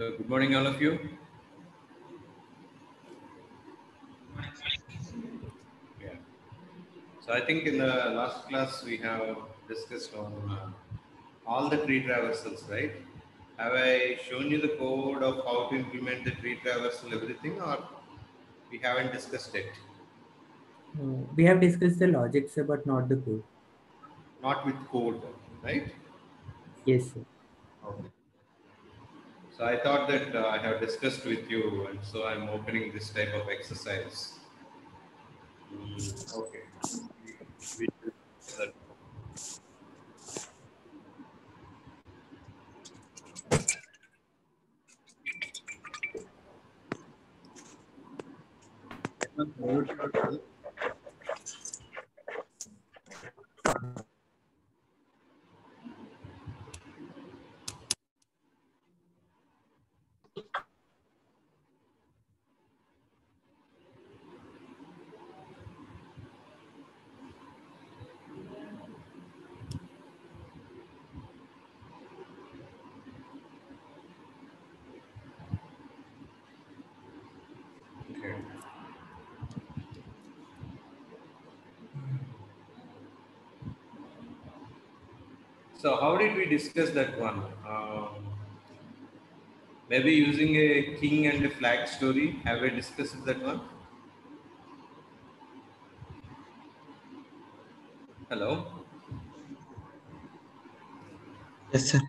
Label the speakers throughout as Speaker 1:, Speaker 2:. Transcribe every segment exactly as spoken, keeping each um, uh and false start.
Speaker 1: So good morning, all of you. Yeah. So I think in the last class we have discussed on uh, all the tree traversals, right? Have I shown you the code of how to implement the tree traversal, everything, or we haven't discussed it?
Speaker 2: Uh, we have discussed the logic, sir, but not the code.
Speaker 1: Not with code, right?
Speaker 2: Yes, sir.
Speaker 1: Okay. So I thought that uh, I have discussed with you, and so I'm opening this type of exercise. Mm, okay. We, we that. Mute yourself. Okay. So how did we discuss that one? Um, maybe using a king and a flag story. Have we discussed that one? Hello?
Speaker 3: Yes, sir.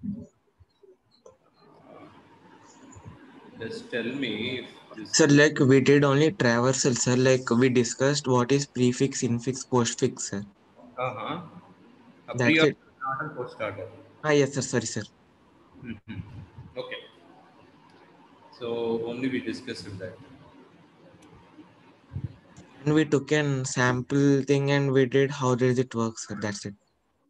Speaker 1: Just tell me if this
Speaker 3: Sir,
Speaker 1: is...
Speaker 3: like we did only traversal, sir. Like we discussed what is prefix, infix, postfix, sir.
Speaker 1: Uh-huh. A
Speaker 3: That's
Speaker 1: pre-order
Speaker 3: it.
Speaker 1: order, post-order.
Speaker 3: Ah, yes, sir. Sorry, sir.
Speaker 1: Mhm. Okay. So only we discussed that.
Speaker 3: And we took an sample thing and we did how does it work, sir. That's it.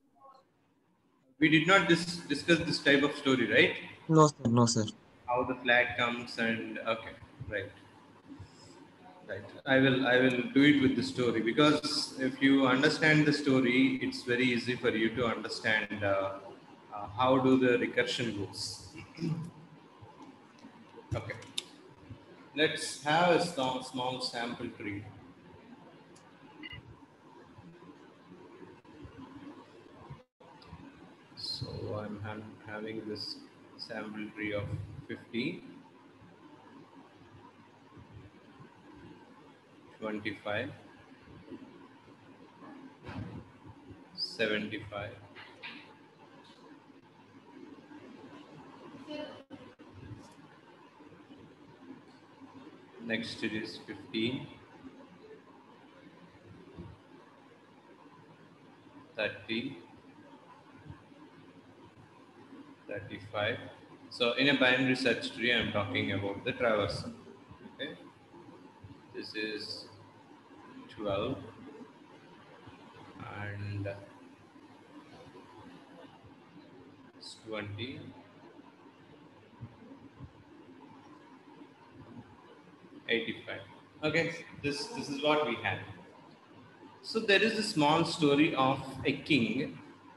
Speaker 1: We did not dis- discuss this type of story, right?
Speaker 3: No, sir. No, sir.
Speaker 1: How the flag comes and... Okay, right. Right. I will I will do it with the story, because if you understand the story, it's very easy for you to understand uh, uh, how do the recursion goes. Okay. Let's have a small, small sample tree. So I'm ha having this sample tree of fifty, twenty-five, seventy-five. Next it is fifteen, thirty, thirty-five. So in a binary search tree, I'm talking about the traversal. Okay. This is twelve and it's twenty, eighty-five. Okay. This this is what we had. So there is a small story of a king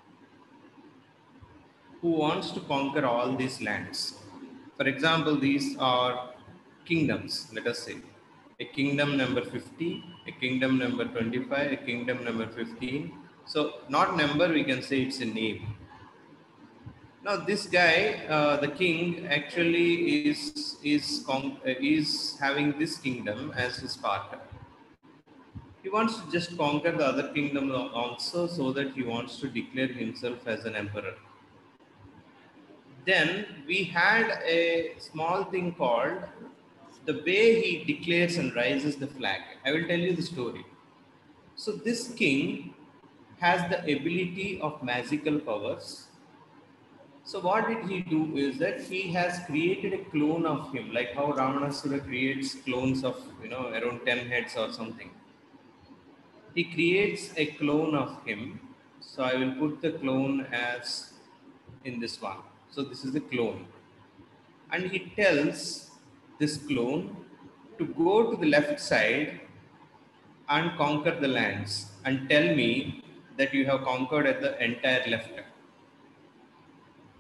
Speaker 1: who wants to conquer all these lands. For example, these are kingdoms, let us say. A kingdom number fifty, a kingdom number twenty-five, a kingdom number fifteen. So, not number, we can say it's a name. Now, this guy, uh, the king, actually is, is, con- uh, is having this kingdom as his part. He wants to just conquer the other kingdom also, so that he wants to declare himself as an emperor. Then we had a small thing called the way he declares and raises the flag. I will tell you the story. So this king has the ability of magical powers. So what did he do is that he has created a clone of him, like how Ravanasura creates clones of, you know, around ten heads or something. He creates a clone of him. So I will put the clone as in this one. So this is the clone. And he tells this clone to go to the left side and conquer the lands and tell me that you have conquered at the entire left.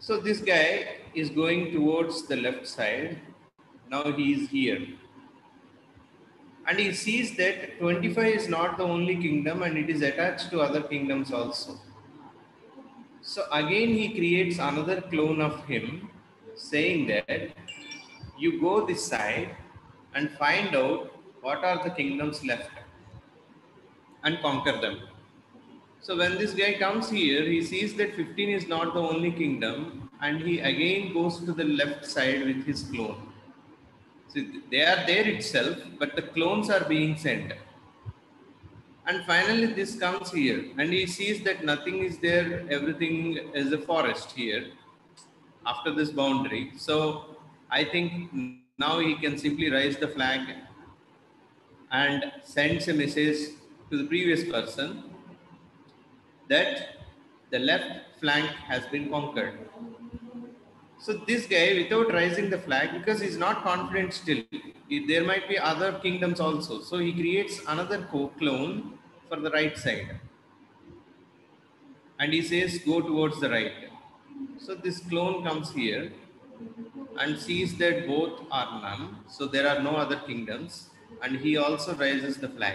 Speaker 1: So this guy is going towards the left side. Now he is here. And he sees that twenty-five is not the only kingdom and it is attached to other kingdoms also. So again he creates another clone of him, saying that you go this side and find out what are the kingdoms left and conquer them. So when this guy comes here, he sees that fifteen is not the only kingdom and he again goes to the left side with his clone. So they are there itself, but the clones are being sent. And finally this comes here and he sees that nothing is there, everything is a forest here after this boundary. So I think now he can simply raise the flag and sends a message to the previous person that the left flank has been conquered. So this guy, without raising the flag, because he's not confident still, there might be other kingdoms also. So he creates another clone for the right side. And he says, go towards the right. So this clone comes here and sees that both are none. So there are no other kingdoms. And he also raises the flag.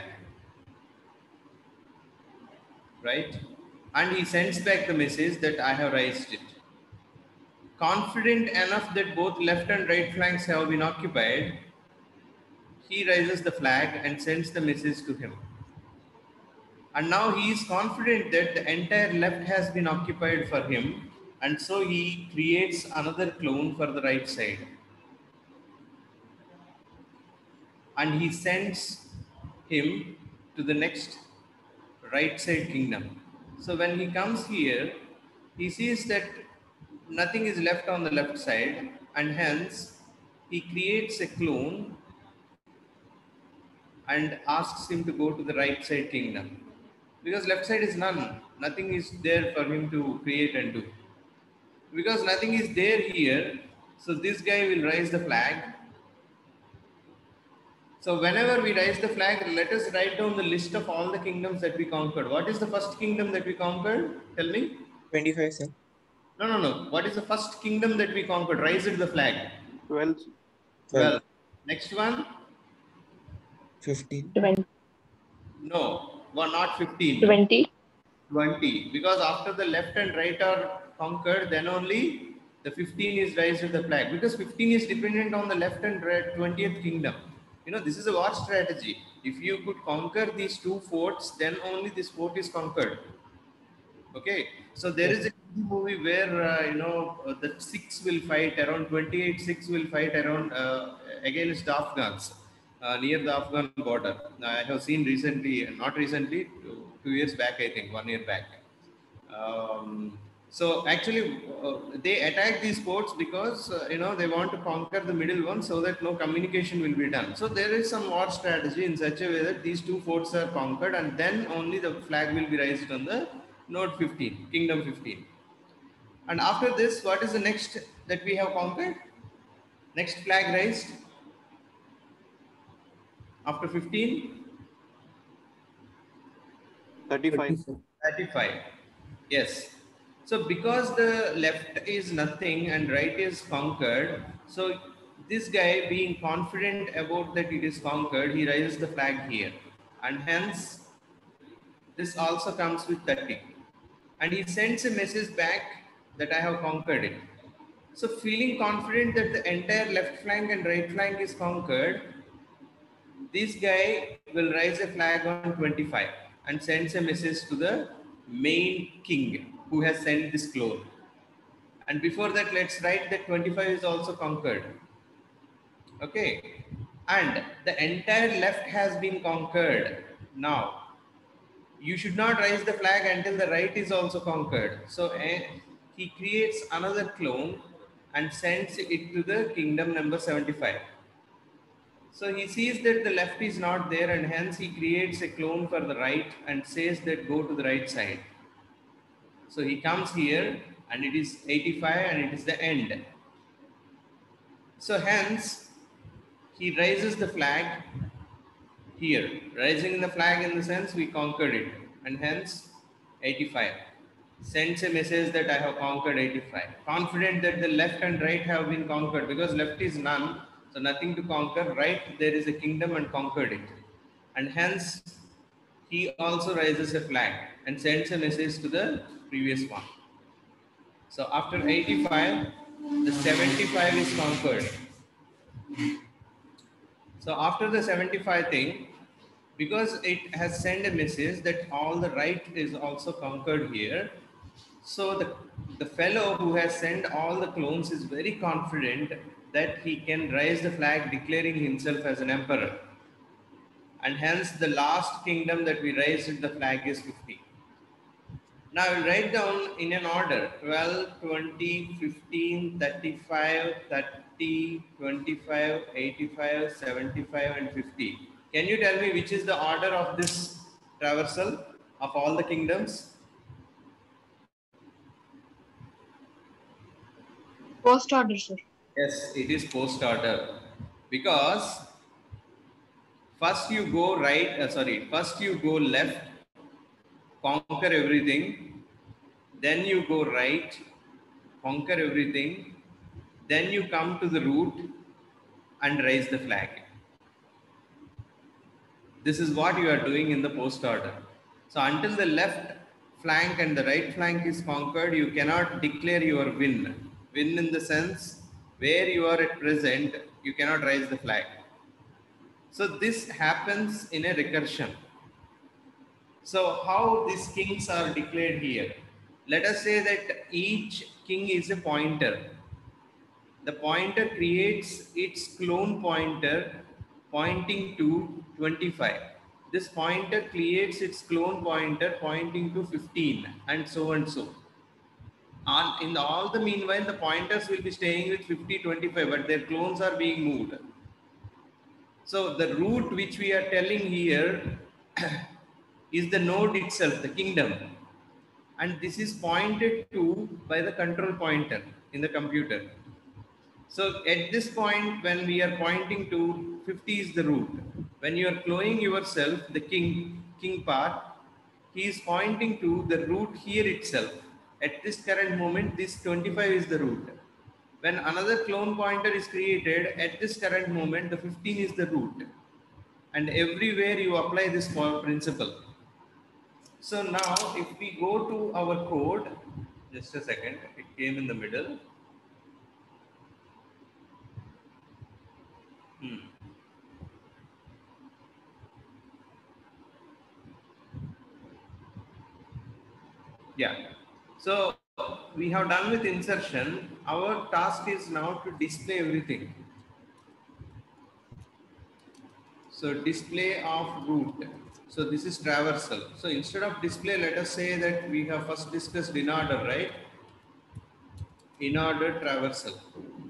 Speaker 1: Right? And he sends back the message that I have raised it. Confident enough that both left and right flanks have been occupied, he raises the flag and sends the message to him. And now he is confident that the entire left has been occupied for him, and so he creates another clone for the right side. And he sends him to the next right side kingdom. So when he comes here, he sees that nothing is left on the left side, and hence he creates a clone and asks him to go to the right side kingdom. Because left side is none, nothing is there for him to create and do. Because nothing is there here, so this guy will raise the flag. So whenever we raise the flag, let us write down the list of all the kingdoms that we conquered. What is the first kingdom that we conquered? Tell me.
Speaker 3: twenty-five, sir.
Speaker 1: No, no, no. What is the first kingdom that we conquered? Raise it the flag.
Speaker 4: twelve.
Speaker 1: twelve. Next one?
Speaker 3: fifteen.
Speaker 5: twenty.
Speaker 1: No, well, not fifteen.
Speaker 5: twenty.
Speaker 1: twenty. Because after the left and right are conquered, then only the fifteen is raised to the flag. Because fifteen is dependent on the left and right twentieth kingdom. You know, this is a war strategy. If you could conquer these two forts, then only this fort is conquered. Okay, so there is a movie where uh, you know uh, the Sikhs will fight around twenty-eight Sikhs will fight around uh, against the Afghans uh, near the Afghan border. I have seen recently, not recently, two, two years back, I think, one year back. Um, so actually, uh, they attack these forts because uh, you know they want to conquer the middle one so that no communication will be done. So there is some war strategy in such a way that these two forts are conquered, and then only the flag will be raised on the node fifteen, kingdom fifteen. And after this, what is the next that we have conquered? Next flag raised after fifteen?
Speaker 4: thirty-five.
Speaker 1: thirty-five. Yes. So because the left is nothing and right is conquered, so this guy being confident about that it is conquered, he raises the flag here. And hence, this also comes with thirty. And he sends a message back that I have conquered it. So feeling confident that the entire left flank and right flank is conquered, this guy will raise a flag on twenty-five and sends a message to the main king who has sent this clone. And before that, let's write that twenty-five is also conquered. Okay. And the entire left has been conquered. Now, you should not raise the flag until the right is also conquered. So uh, he creates another clone and sends it to the kingdom number seventy-five. So he sees that the left is not there, and hence he creates a clone for the right and says that go to the right side. So he comes here and it is eighty-five and it is the end. So hence he raises the flag here. Raising the flag in the sense we conquered it, and hence eighty-five. sends a message that I have conquered eighty-five. Confident that the left and right have been conquered, because left is none, so nothing to conquer. Right, there is a kingdom and conquered it. And hence, he also raises a flag and sends a message to the previous one. So after eighty-five, the seventy-five is conquered. So after the seventy-five thing, because it has sent a message that all the right is also conquered here, so the, the fellow who has sent all the clones is very confident that he can raise the flag declaring himself as an emperor. And hence the last kingdom that we raised the flag is fifty. Now I will write down in an order twelve, twenty, fifteen, thirty-five, thirty, twenty-five, eighty-five, seventy-five and fifty. Can you tell me which is the order of this traversal of all the kingdoms?
Speaker 4: Post order, sir.
Speaker 1: Yes, it is post order, because first you go right, uh, sorry, first you go left, conquer everything, then you go right, conquer everything, then you come to the root and raise the flag. This is what you are doing in the post order. So until the left flank and the right flank is conquered, you cannot declare your win. Win in the sense where you are at present, you cannot raise the flag. So this happens in a recursion. So how these kings are declared here? Let us say that each king is a pointer. The pointer creates its clone pointer pointing to twenty-five. This pointer creates its clone pointer pointing to fifteen, and so and so. And in all the meanwhile, the pointers will be staying with fifty, twenty-five, but their clones are being moved. So the root which we are telling here is the node itself, the kingdom. And this is pointed to by the control pointer in the computer. So at this point, when we are pointing to fifty is the root. When you are cloning yourself, the king, king part, he is pointing to the root here itself. At this current moment, this twenty-five is the root. When another clone pointer is created, at this current moment, the fifteen is the root. And everywhere you apply this principle. So now if we go to our code, just a second, it came in the middle. Hmm. Yeah. So we have done with insertion. Our task is now to display everything. So display of root. So this is traversal. So instead of display, let us say that we have first discussed in order, right? In order traversal.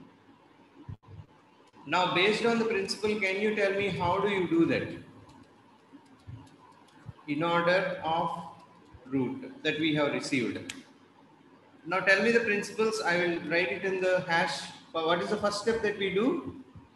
Speaker 1: Now based on the principle, can you tell me how do you do that? In order of root that we have received. Now tell me the principles. I will write it in the hash. But what is the first step that we do?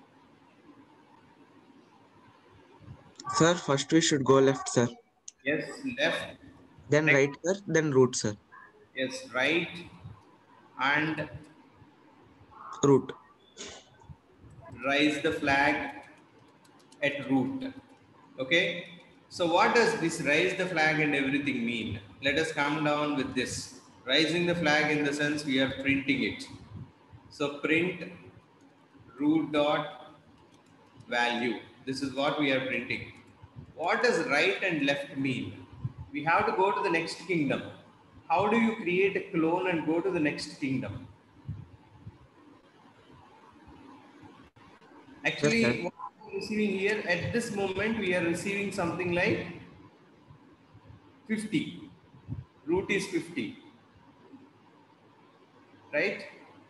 Speaker 3: Sir, first we should go left, sir.
Speaker 1: Yes, left.
Speaker 3: Then
Speaker 1: Next.
Speaker 3: right, sir. Then root, sir.
Speaker 1: Yes, right and
Speaker 3: Root.
Speaker 1: raise the flag at root. Okay. So what does this raise the flag and everything mean? Let us come down with this. Raising the flag in the sense we are printing it. So print root dot value. This is what we are printing. What does right and left mean? We have to go to the next kingdom. How do you create a clone and go to the next kingdom? Actually,
Speaker 3: Yes,
Speaker 1: what we are receiving here at this moment, we are receiving something like fifty. Root is fifty. Right?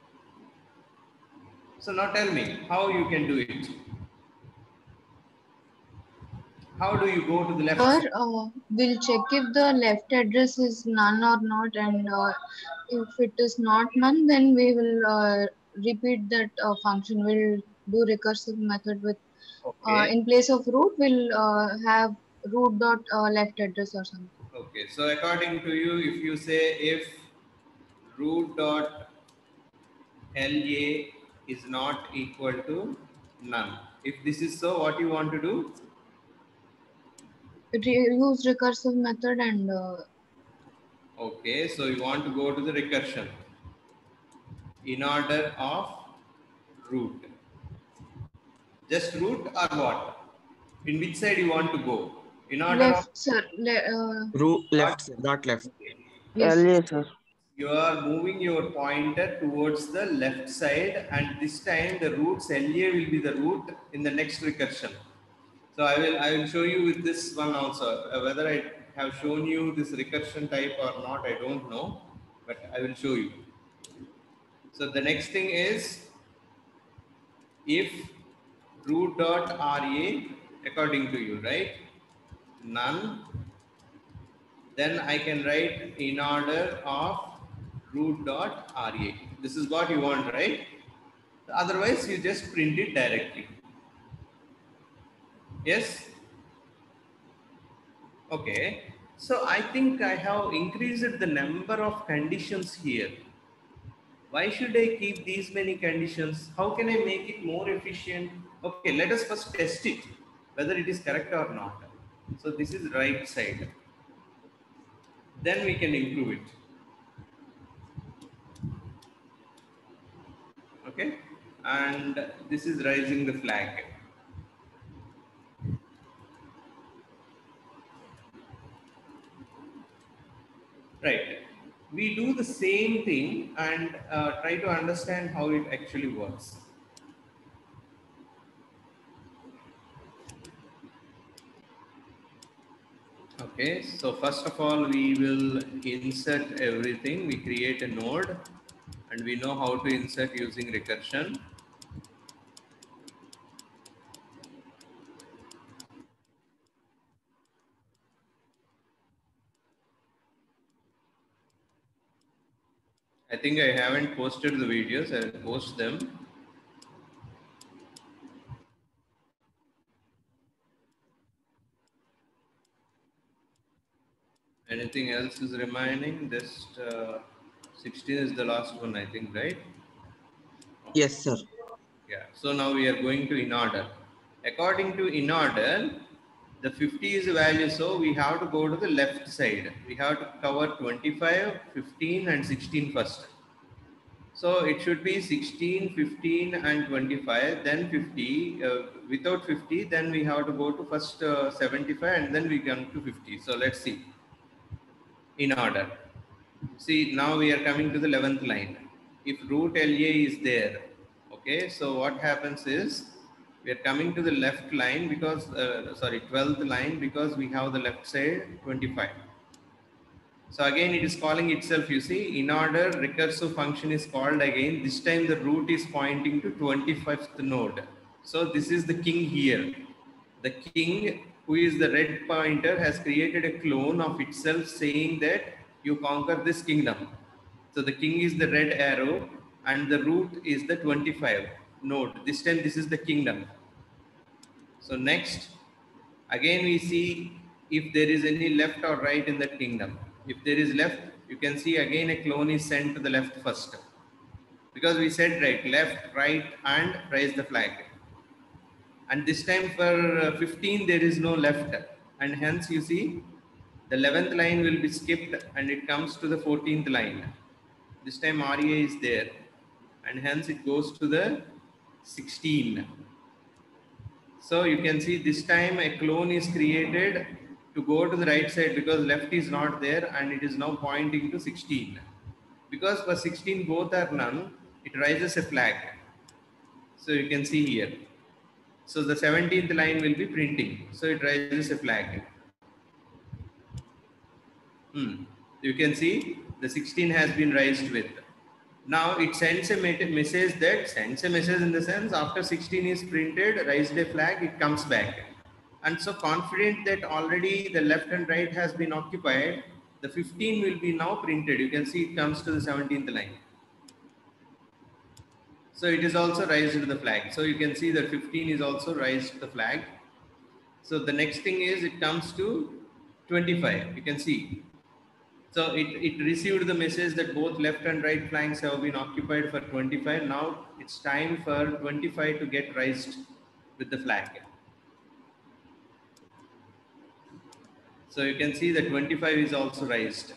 Speaker 1: So now tell me how you can do it. How do you go to the left?
Speaker 4: Sir, uh, we'll check if the left address is none or not, and uh, if it is not none, then we will uh, repeat that uh, function. We'll do recursive method with, uh,
Speaker 1: Okay.
Speaker 4: in place of root, we'll uh, have root dot uh, left address or something.
Speaker 1: Okay, so according to you, if you say if root dot L A is not equal to none, if this is so, what you want to do?
Speaker 4: Re- use recursive method and uh,
Speaker 1: Okay, so you want to go to the recursion in order of root. Just root or what? In which side you want to go? In order of
Speaker 4: left, sir. Le- uh,
Speaker 3: Ru
Speaker 1: what?
Speaker 3: left, sir, not left.
Speaker 4: yes.
Speaker 5: L A, sir.
Speaker 1: You are moving your pointer towards the left side, and this time the roots L A will be the root in the next recursion. So I will I will show you with this one also. Uh, whether I have shown you this recursion type or not, I don't know, but I will show you. So the next thing is if root dot R A according to you, right? None. Then I can write in order of root dot R A. This is what you want, right? Otherwise, you just print it directly. Yes? Okay. So I think I have increased the number of conditions here. Why should I keep these many conditions? How can I make it more efficient? Okay, let us first test it, whether it is correct or not. So this is right side. Then we can improve it. Okay, and this is raising the flag. Right, we do the same thing and uh, try to understand how it actually works. Okay, so first of all, we will insert everything. We create a node and we know how to insert using recursion. I think I haven't posted the videos. I will post them. Anything else is remaining? Just uh, sixteen is the last one, I think, right?
Speaker 3: Yes, sir.
Speaker 1: Yeah. So now we are going to in order. According to in order, the fifty is the value, so we have to go to the left side. We have to cover twenty-five, fifteen, and sixteen first. So it should be sixteen, fifteen, and twenty-five, then fifty. Uh, without fifty, then we have to go to first uh, seventy-five, and then we come to fifty. So let's see. In order. See, now we are coming to the eleventh line. If root L A is there, okay, so what happens is we are coming to the left line because, uh, sorry, twelfth line because we have the left side twenty-five. So again, it is calling itself, you see, in order recursive function is called again. This time the root is pointing to twenty-fifth node. So this is the king here. The king, who is the red pointer, has created a clone of itself saying that you conquer this kingdom. So the king is the red arrow and the root is the twenty-five node. This time this is the kingdom. So next, again we see if there is any left or right in that kingdom. If there is left, you can see again a clone is sent to the left first. Because we said right, left, right, and raise the flag. And this time for fifteen, there is no left. And hence you see the eleventh line will be skipped and it comes to the fourteenth line. This time R A is there. And hence it goes to the sixteen. So you can see this time a clone is created to go to the right side because left is not there and it is now pointing to sixteen. Because for sixteen both are none, it raises a flag. So you can see here. So the seventeenth line will be printing. So it raises a flag. Hmm. You can see the sixteen has been raised with. Now it sends a message that sends a message in the sense after sixteen is printed, raised a flag, it comes back. And so confident that already the left and right has been occupied, the fifteen will be now printed. You can see it comes to the seventeenth line. So it is also raised to the flag. So you can see that fifteen is also raised to the flag. So the next thing is it comes to twenty-five, you can see. So it, it received the message that both left and right flanks have been occupied for twenty-five. Now it's time for twenty-five to get raised with the flag. So you can see that twenty-five is also raised.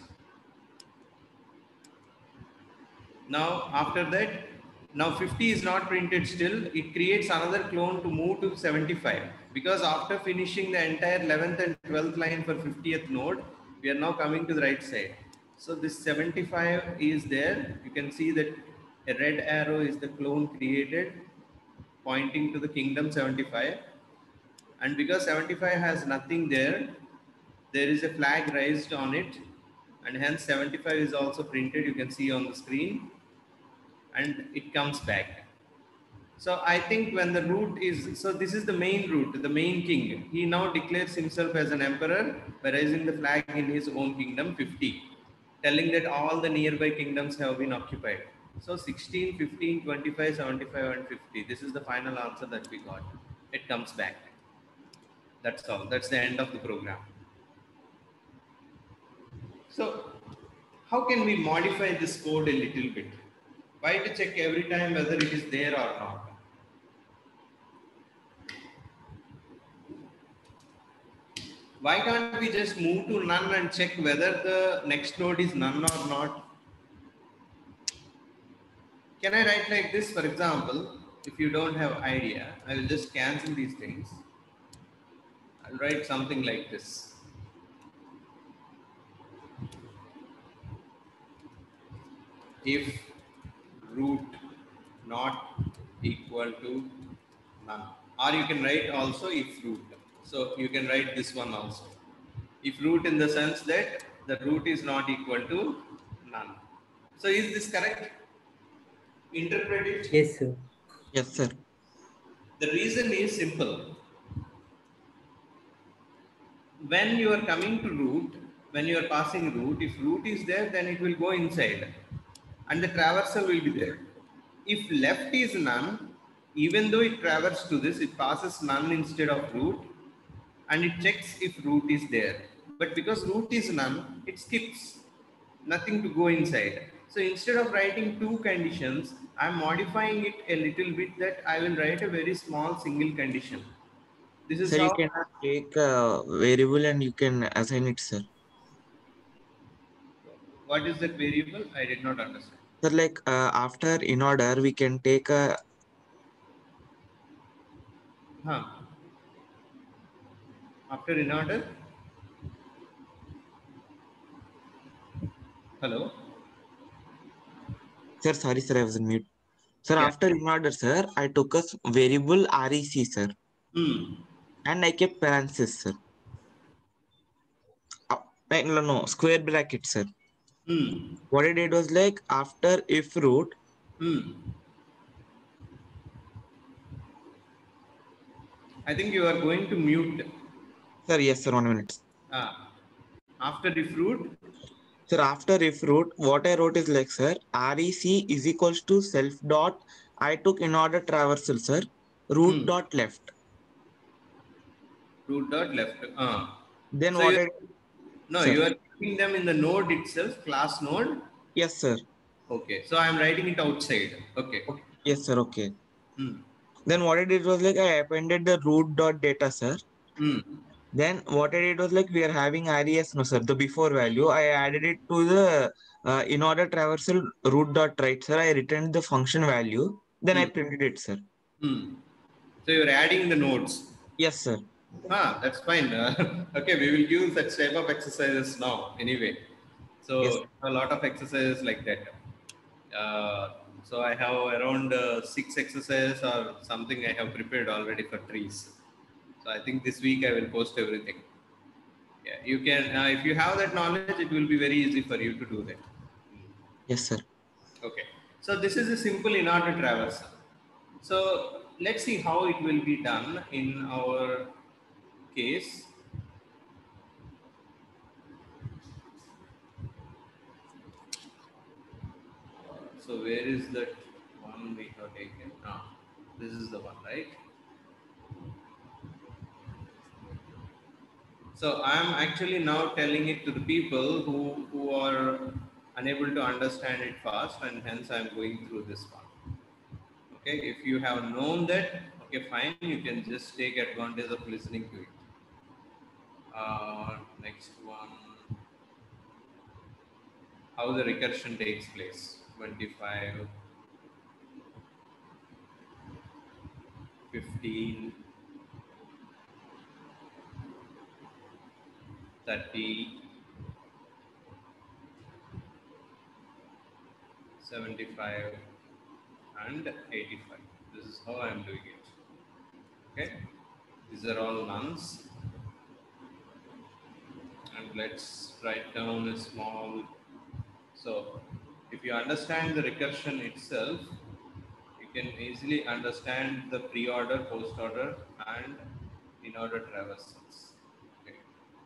Speaker 1: Now after that, now fifty is not printed still. It creates another clone to move to seventy-five, because after finishing the entire eleventh and twelfth line for fiftieth node, we are now coming to the right side. So this seventy-five is there. You can see that a red arrow is the clone created pointing to the kingdom seventy-five. And because seventy-five has nothing there, there is a flag raised on it, and hence seventy-five is also printed, you can see on the screen, and it comes back. So I think when the root is, so this is the main root, the main king. He now declares himself as an emperor by raising the flag in his own kingdom, fifty, telling that all the nearby kingdoms have been occupied. So sixteen, fifteen, twenty-five, seventy-five and fifty. This is the final answer that we got. It comes back. That's all. That's the end of the program. So how can we modify this code a little bit? Why to check every time whether it is there or not? Why can't we just move to none and check whether the next node is none or not? Can I write like this? For example, if you don't have idea, I will just cancel these things. I'll write something like this. If root not equal to none, or you can write also if root. So you can write this one also. If root, in the sense that the root is not equal to none. So is this correct? Interpret it.
Speaker 2: Yes, sir.
Speaker 3: Yes, sir.
Speaker 1: The reason is simple. When you are coming to root, when you are passing root, if root is there, then it will go inside and the traversal will be there. If left is none, even though it traverses to this, it passes none instead of root, and it checks if root is there. But because root is none, it skips, nothing to go inside. So instead of writing two conditions, I am modifying it a little bit, that I will write a very small single condition. This is
Speaker 3: Sir, you
Speaker 1: how.
Speaker 3: can take a variable and you can assign it, sir.
Speaker 1: What is that variable? I did not understand.
Speaker 3: Sir, like uh, after in order, we can take a.
Speaker 1: Huh. After in order. Hello.
Speaker 3: Sir, sorry, sir, I was on mute. Sir,
Speaker 1: Yeah.
Speaker 3: after in order, sir, I took a s- variable rec, sir,
Speaker 1: Hmm.
Speaker 3: and I kept parentheses, sir. Uh, like, no, no, square bracket, sir.
Speaker 1: Hmm.
Speaker 3: What I did was like after if root,
Speaker 1: Hmm. I think you are going to mute.
Speaker 3: sir, yes, sir, one minute.
Speaker 1: Ah. After if root.
Speaker 3: Sir, after if root, what I wrote is like, sir, rec is equals to self dot, I took in order traversal, sir, root
Speaker 1: Hmm.
Speaker 3: dot left.
Speaker 1: Root dot left. Ah.
Speaker 3: Then
Speaker 1: So
Speaker 3: what
Speaker 1: you
Speaker 3: I,
Speaker 1: no,
Speaker 3: sir,
Speaker 1: you are keeping them in the node itself, class node.
Speaker 3: yes, sir,
Speaker 1: Okay. So I am writing it outside. Okay.
Speaker 3: okay. Yes, sir, okay.
Speaker 1: Hmm.
Speaker 3: Then what I did was like I appended the root dot data, sir.
Speaker 1: Hmm.
Speaker 3: Then what I did was like we are having res, no, sir, the before value. I added it to the uh, in order traversal root dot right, sir. I returned the function value. Then I
Speaker 1: Hmm.
Speaker 3: printed it, sir.
Speaker 1: Hmm. So you are adding the nodes.
Speaker 3: Yes, sir.
Speaker 1: Ah, that's fine. Uh, okay, we will use that type of exercises now anyway.
Speaker 3: Yes.
Speaker 1: So a lot of exercises like that. Uh, so I have around uh, six exercises or something I have prepared already for trees. So I think this week I will post everything. Yeah, you can. Uh, if you have that knowledge, it will be very easy for you to do that.
Speaker 3: Yes, sir.
Speaker 1: Okay. So this is a simple in-order traversal. So let's see how it will be done in our case. So where is that one we have taken? Ah, this is the one, right? So I am actually now telling it to the people who, who are unable to understand it fast, and hence I am going through this one. Okay, if you have known that, okay, fine, you can just take advantage of listening to it. Uh, next one, how the recursion takes place. twenty-five, fifteen, thirty, seventy-five, and eighty-five. This is how I am doing it. Okay, these are all nuns. And let's write down a small. So if you understand the recursion itself, you can easily understand the pre-order, post-order, and in-order traversals. Okay.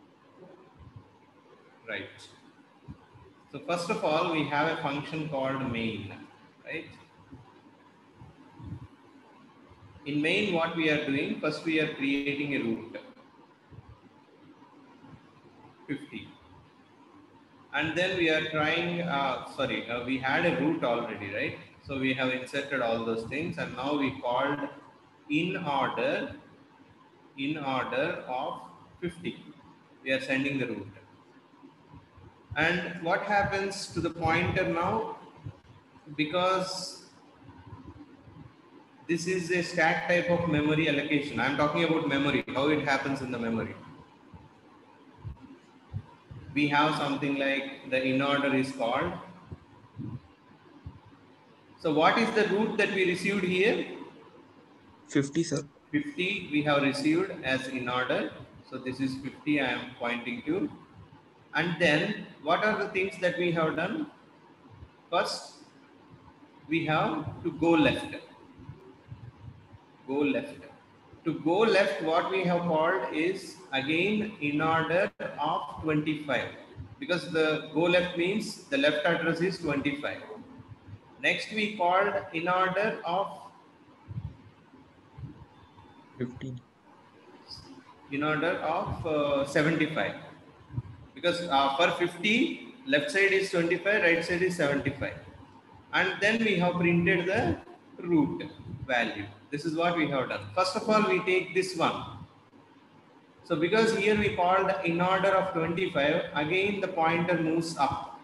Speaker 1: Right. So first of all, we have a function called main, right? In main, what we are doing, first we are creating a root, fifty. And then we are trying, uh, sorry, uh, we had a root already, right? So we have inserted all those things, and now we called in order, in order of fifty. We are sending the root. And what happens to the pointer now? Because this is a stack type of memory allocation. I'm talking about memory, how it happens in the memory. We have something like the in order is called. So what is the root that we received here?
Speaker 3: fifty, sir.
Speaker 1: fifty we have received as in order. So this is fifty I am pointing to. And then what are the things that we have done? First, we have to go left. Go left. To go left, what we have called is again in order of twenty-five. Because the go left means the left address is twenty-five. Next we called in order of
Speaker 3: fifteen.
Speaker 1: In order of uh, seventy-five. Because uh, for fifty, left side is twenty-five, right side is seventy-five. And then we have printed the root value. This is what we have done. First of all, we take this one. So because here we called in order of twenty-five, again the pointer moves up.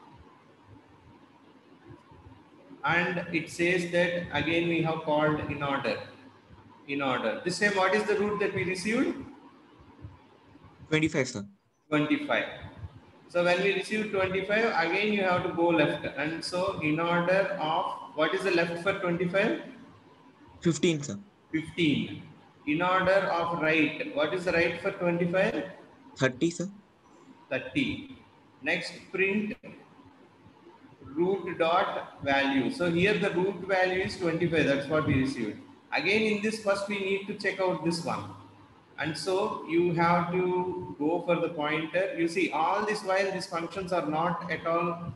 Speaker 1: And it says that again we have called in order. In order. This time what is the root that we received?
Speaker 3: twenty-five, sir.
Speaker 1: twenty-five. So when we receive twenty-five, again you have to go left. And so in order of, what is the left for twenty-five?
Speaker 3: fifteen, sir.
Speaker 1: fifteen. In order of right, what is the right for twenty-five?
Speaker 3: thirty, sir.
Speaker 1: thirty. Next, print root dot value. So here the root value is twenty-five. That's what we received. Again, in this, first we need to check out this one. And so you have to go for the pointer. You see, all this while these functions are not at all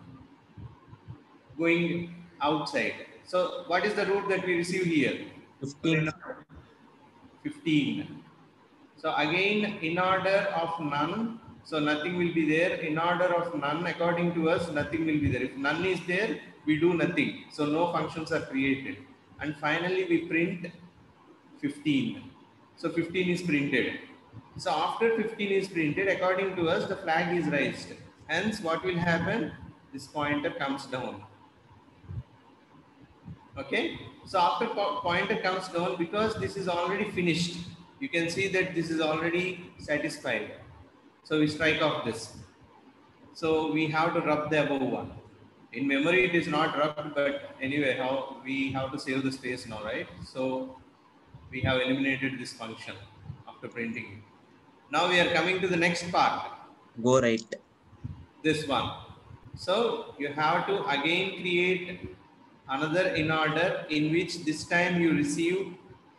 Speaker 1: going outside. So what is the root that we receive here?
Speaker 3: fifteen.
Speaker 1: fifteen. So again, in order of none, so nothing will be there. In order of none, according to us, nothing will be there. If none is there, we do nothing. So no functions are created. And finally, we print fifteen. So fifteen is printed. So after fifteen is printed, according to us, the flag is raised. Hence, what will happen? This pointer comes down. Okay. So after po pointer comes down, because this is already finished, you can see that this is already satisfied. So we strike off this. So we have to rub the above one. In memory, it is not rubbed, but anyway, how we have to save the space now, right? So we have eliminated this function after printing it. Now we are coming to the next part.
Speaker 3: Go right.
Speaker 1: This one. So you have to again create another in order in which this time you receive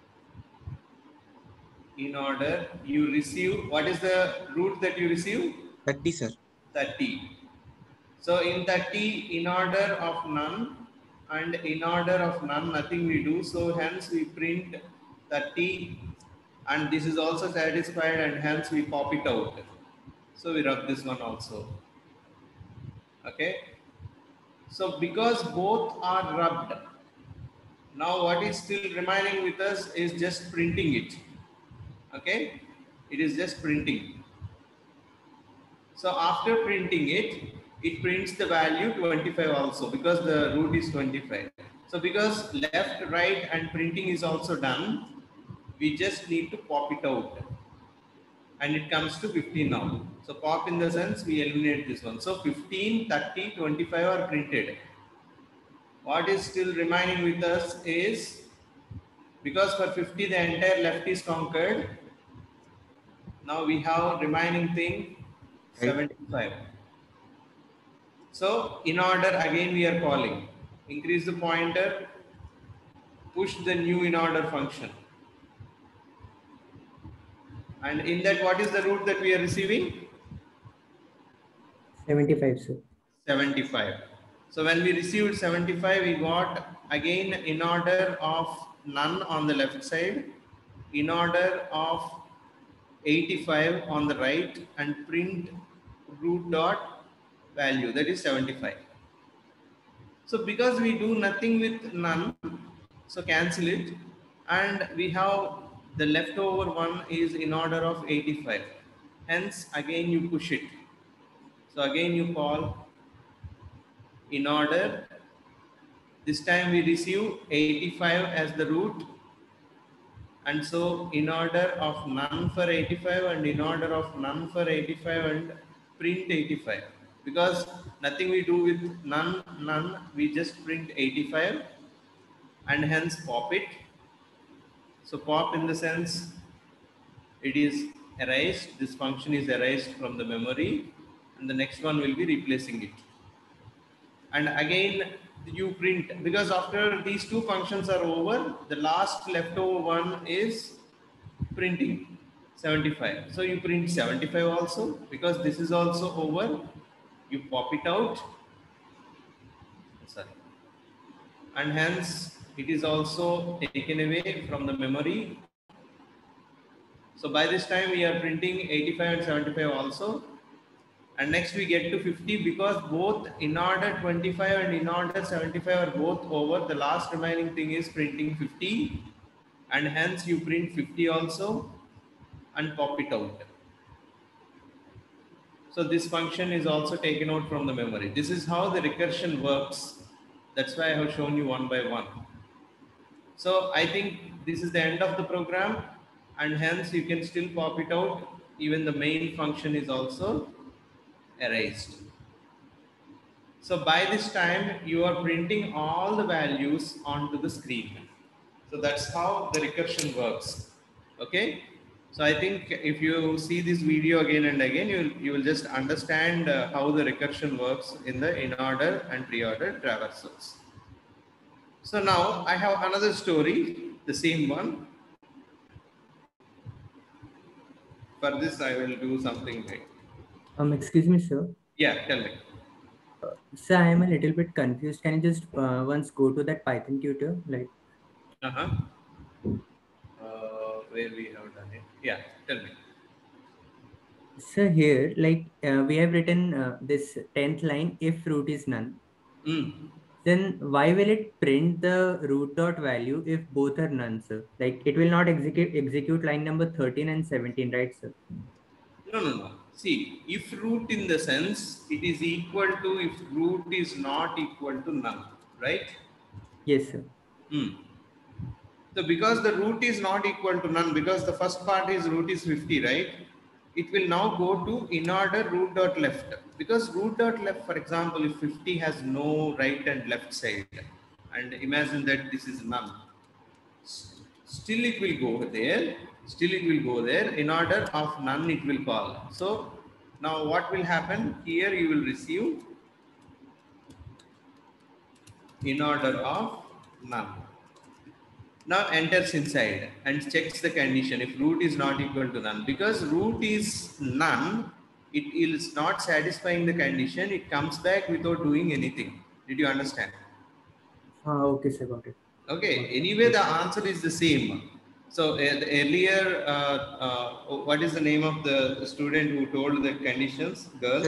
Speaker 1: in order you receive, what is the root that you receive?
Speaker 3: thirty, sir.
Speaker 1: thirty. So in thirty, in order of none, and in order of none, nothing we do. So hence we print thirty, and this is also satisfied, and hence we pop it out. So we rub this one also. Okay. So because both are rubbed, now what is still remaining with us is just printing it. Okay. It is just printing. So after printing it, it prints the value twenty-five also because the root is twenty-five. So because left, right and printing is also done, we just need to pop it out. And it comes to fifteen now. So pop in the sense we eliminate this one. So fifteen, thirty, twenty-five are printed. What is still remaining with us is, because for fifty the entire left is conquered, now we have remaining thing seventy-five. So in order again we are calling, increase the pointer, push the new in order function. And in that, what is the root that we are receiving?
Speaker 2: seventy-five, sir.
Speaker 1: seventy-five. So when we received seventy-five, we got again in order of none on the left side, in order of eighty-five on the right, and print root dot value, that is seventy-five. So because we do nothing with none, so cancel it, and we have the leftover one is in order of eighty-five. Hence again you push it. So again you call in order. This time we receive eighty-five as the root, and so in order of none for eighty-five and in order of none for eighty-five and print eighty-five. Because nothing we do with none, none, we just print eighty-five and hence pop it. So pop in the sense it is erased, this function is erased from the memory, and the next one will be replacing it. And again you print, because after these two functions are over, the last leftover one is printing seventy-five. So you print seventy-five also, because this is also over. You pop it out, sorry, and hence it is also taken away from the memory. So by this time we are printing eighty-five and seventy-five also. And next we get to fifty, because both in order twenty-five and in order seventy-five are both over. The last remaining thing is printing fifty, and hence you print fifty also and pop it out. So this function is also taken out from the memory. This is how the recursion works. That's why I have shown you one by one. So I think this is the end of the program, and hence you can still pop it out. Even the main function is also erased. So by this time you are printing all the values onto the screen. So that's how the recursion works. Okay. So I think if you see this video again and again, you will, you will just understand uh, how the recursion works in the in order and pre-order traversals. So now I have another story, the same one. For this I will do something like,
Speaker 2: Um, excuse me, sir.
Speaker 1: yeah, tell me.
Speaker 2: Uh, sir, I am a little bit confused. Can you just uh, once go to that Python tutor, like?
Speaker 1: Uh-huh. Uh, where we have done it. Yeah, tell me.
Speaker 2: Sir, here, like uh, we have written uh, this tenth line, if root is none.
Speaker 1: Mm.
Speaker 2: Then why will it print the root dot value if both are none, sir? Like it will not execute execute line number thirteen and seventeen, right, sir?
Speaker 1: No, no, no. See, if root in the sense, it is equal to if root is not equal to none, right?
Speaker 2: Yes, sir.
Speaker 1: Hmm. So because the root is not equal to none, because the first part is root is fifty, right? It will now go to in order root dot left. Because root dot left, for example, if fifty has no right and left side, and imagine that this is none, still it will go there. Still it will go there. In order of none, it will call. So now what will happen? Here you will receive in order of none. Now enters inside and checks the condition if root is not equal to none. Because root is none, it is not satisfying the condition. It comes back without doing anything. Did you understand?
Speaker 2: Ah, okay, sir, got it.
Speaker 1: Okay. Anyway, the answer is the same. So uh, the earlier, uh, uh, what is the name of the student who told the conditions? Girl?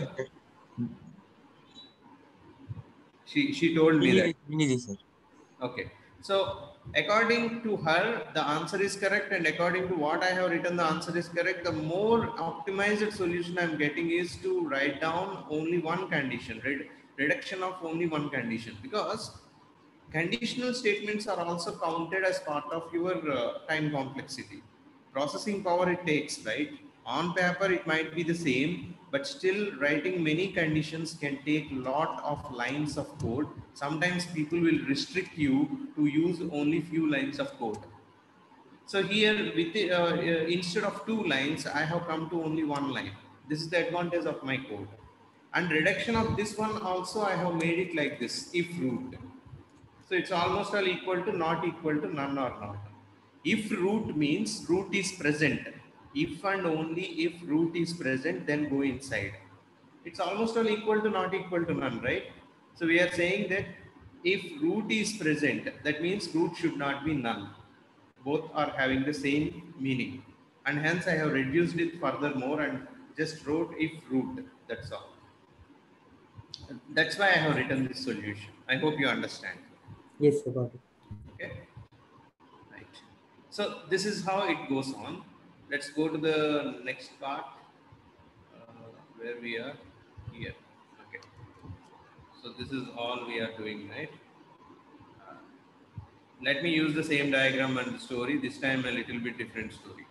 Speaker 1: She, she told me that.
Speaker 3: Miniji, sir.
Speaker 1: Okay. So according to her, the answer is correct, and according to what I have written, the answer is correct. The more optimized solution I'm getting is to write down only one condition, red, reduction of only one condition, because conditional statements are also counted as part of your uh, time complexity. Processing power it takes, right? On paper, it might be the same, but still writing many conditions can take lot of lines of code. Sometimes people will restrict you to use only few lines of code. So here, with the, uh, uh, instead of two lines, I have come to only one line. This is the advantage of my code. And reduction of this one also, I have made it like this, if root. So it's almost all equal to not equal to none or not. If root means root is present. If and only if root is present, then go inside. It's almost all equal to not equal to none, right? So we are saying that if root is present, that means root should not be none. Both are having the same meaning. And hence I have reduced it furthermore and just wrote if root, that's all. That's why I have written this solution. I hope you understand.
Speaker 2: Yes, sir, got it.
Speaker 1: Okay, right. So this is how it goes on. Let's go to the next part uh, where we are here. Okay. So this is all we are doing, right? Uh, let me use the same diagram and story. This time a little bit different story.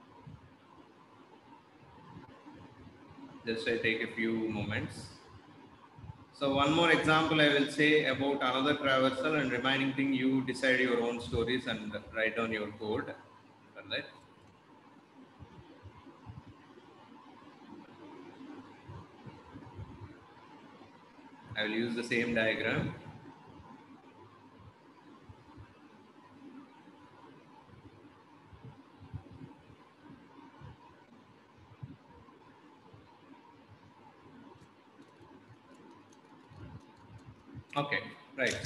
Speaker 1: Just I take a few moments. So one more example I will say about another traversal, and remaining thing you decide your own stories and write down your code for that. I will use the same diagram. Okay, right.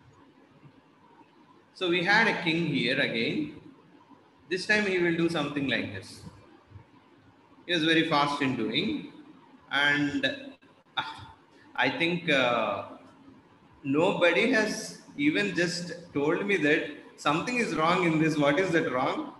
Speaker 1: So we had a king here again. This time he will do something like this. He was very fast in doing, and uh, I think uh, nobody has even just told me that something is wrong in this. What is that wrong?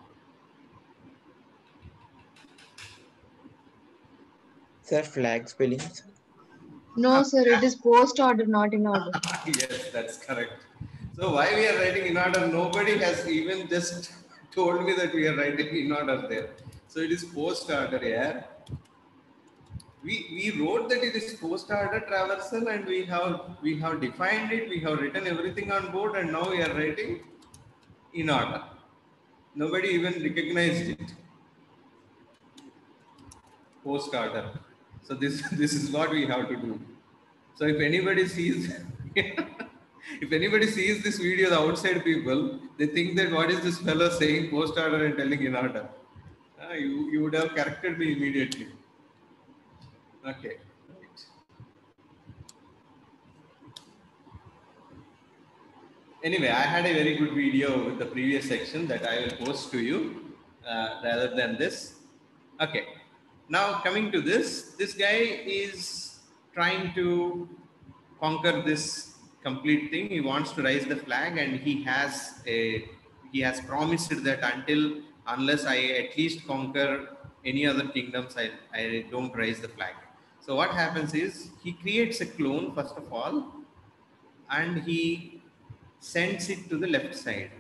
Speaker 3: Sir, flag spelling.
Speaker 4: No, sir, it is post order, not in order.
Speaker 1: Yes, that's correct. So why we are writing in order? Nobody has even just told me that we are writing in order there. So it is post order, yeah. We we wrote that it is post order traversal, and we have we have defined it. We have written everything on board, and now we are writing in order. Nobody even recognized it. Post order. So this this is what we have to do. So if anybody sees, if anybody sees this video, the outside people, they think that what is this fellow saying post order and telling in order? Uh, you, you would have corrected me immediately. Okay. Right. Anyway, I had a very good video with the previous section that I will post to you uh, rather than this. Okay. Now coming to this, this guy is trying to conquer this complete thing. He wants to raise the flag, and he has a he has promised that until unless I at least conquer any other kingdoms, I, I don't raise the flag. So what happens is he creates a clone first of all, and he sends it to the left side.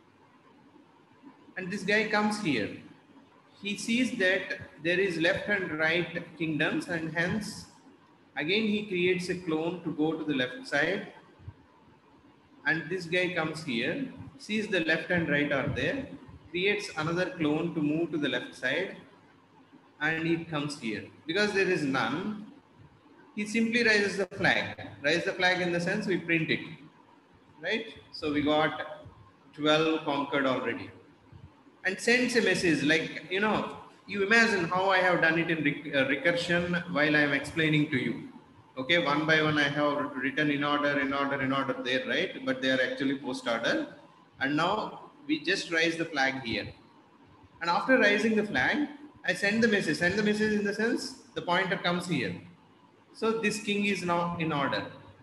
Speaker 1: And this guy comes here. He sees that there is left and right kingdoms, and hence again he creates a clone to go to the left side. And this guy comes here, sees the left and right are there, creates another clone to move to the left side, and he comes here. Because there is none, he simply raises the flag. Raise the flag in the sense we print it, right? So we got twelve conquered already. And sends a message like, you know, you imagine how I have done it in rec uh, recursion while I am explaining to you. Okay, one by one I have written in order, in order, in order there, right? But they are actually post order. And now we just raise the flag here. And after raising the flag, I send the message. Send the message in the sense the pointer comes here. So this king is now in order.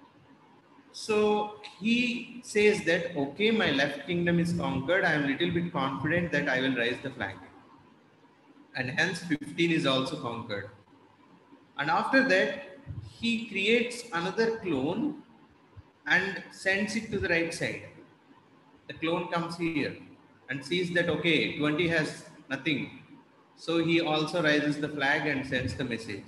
Speaker 1: So he says that, okay, my left kingdom is conquered. I am little bit confident that I will raise the flag. And hence fifteen is also conquered. And after that, he creates another clone and sends it to the right side. The clone comes here and sees that, okay, twenty has nothing. So he also raises the flag and sends the message.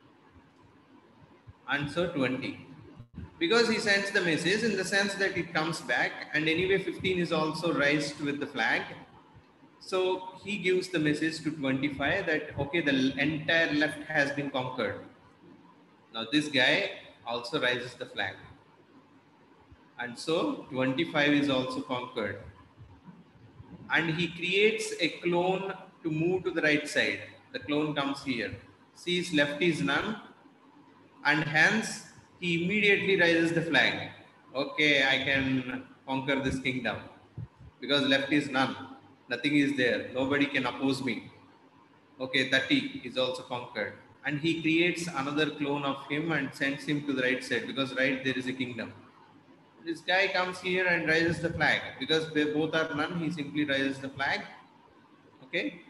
Speaker 1: And so twenty. Because he sends the message in the sense that it comes back, and anyway fifteen is also raised with the flag. So he gives the message to twenty-five that, okay, the entire left has been conquered. Now this guy also raises the flag. And so twenty-five is also conquered. And he creates a clone to move to the right side. The clone comes here, sees left is none, and hence he immediately raises the flag. Okay, I can conquer this kingdom because left is none. Nothing is there. Nobody can oppose me. Okay, thirty is also conquered. And he creates another clone of him and sends him to the right side because right there is a kingdom. This guy comes here and raises the flag because they both are none. He simply raises the flag. Okay.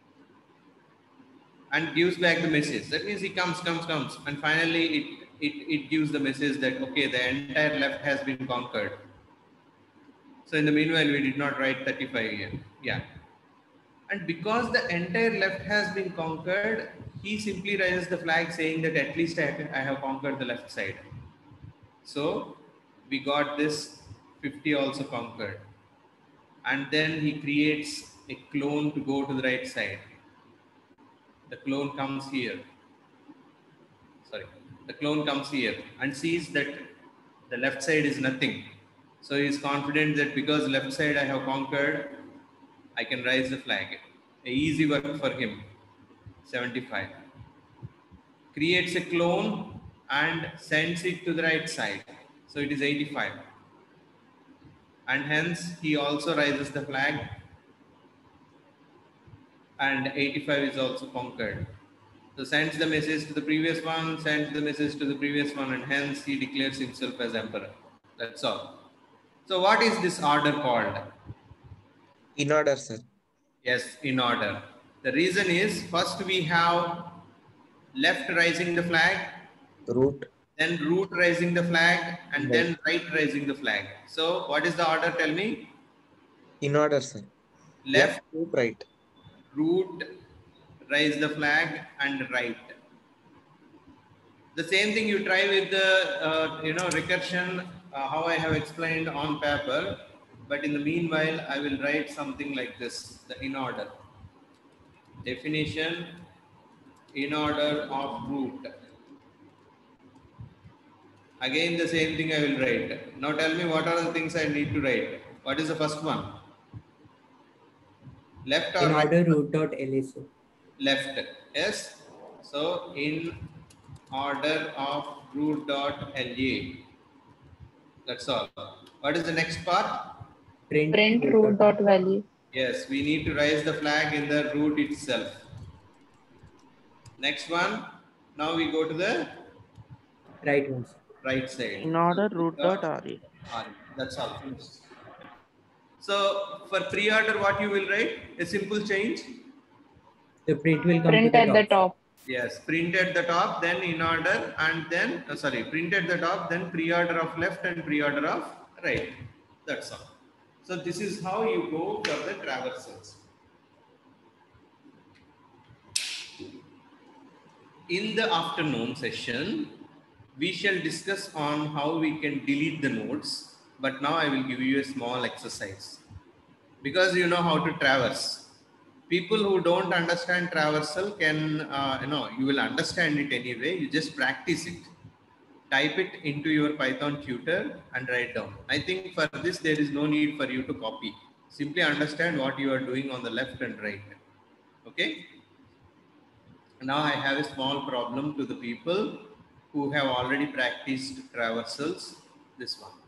Speaker 1: And gives back the message. That means he comes, comes, comes. And finally it, it, it gives the message that, okay, the entire left has been conquered. So in the meanwhile, we did not write thirty-five here. Yeah. And because the entire left has been conquered, he simply raises the flag saying that at least I have conquered the left side. So we got this fifty also conquered. And then he creates a clone to go to the right side. The clone comes here. Sorry. The clone comes here and sees that the left side is nothing. So he is confident that because left side I have conquered, I can raise the flag. A easy work for him. seventy-five. Creates a clone and sends it to the right side. So it is eighty-five. And hence he also raises the flag. And eighty-five is also conquered. So sends the message to the previous one, sends the message to the previous one, and hence he declares himself as emperor. That's all. So what is this order called?
Speaker 3: In order, sir.
Speaker 1: Yes, in order. The reason is, first we have left raising the flag,
Speaker 3: Root.
Speaker 1: then root raising the flag, and
Speaker 3: Right.
Speaker 1: then right raising the flag. So what is the order? Tell me.
Speaker 3: In order, sir.
Speaker 1: Left,
Speaker 3: root, right.
Speaker 1: root, raise the flag, and right. The same thing you try with the uh, you know recursion, uh, how I have explained on paper. But in the meanwhile, I will write something like this: the in order. Definition: in order of root. Again, the same thing I will write. Now tell me what are the things I need to write. What is the first one? Left or
Speaker 2: In
Speaker 1: right?
Speaker 2: order root dot L A, sir.
Speaker 1: Left. Yes. So in order of root dot L A. That's all. What is the next part?
Speaker 2: Print,
Speaker 5: Print root dot value.
Speaker 1: Yes, we need to raise the flag in the root itself. Next one. Now we go to the
Speaker 2: right one, sir.
Speaker 1: right side.
Speaker 5: In order root dot R E.
Speaker 1: R E. That's all. So for pre-order, what you will write? A simple change.
Speaker 2: The print will come
Speaker 5: Print
Speaker 2: to
Speaker 5: at
Speaker 2: the
Speaker 5: the
Speaker 2: top.
Speaker 5: top.
Speaker 1: Yes, print at the top, then in order, and then uh, sorry, print at the top, then pre-order of left and pre-order of right. That's all. So this is how you go for the traversals. In the afternoon session, we shall discuss on how we can delete the nodes. But now I will give you a small exercise. Because you know how to traverse. People who don't understand traversal can, uh, you know, you will understand it anyway. You just practice it. Type it into your Python tutor and write down. I think for this, there is no need for you to copy. Simply understand what you are doing on the left and right. Okay. Now I have a small problem to the people who have already practiced traversals. This one.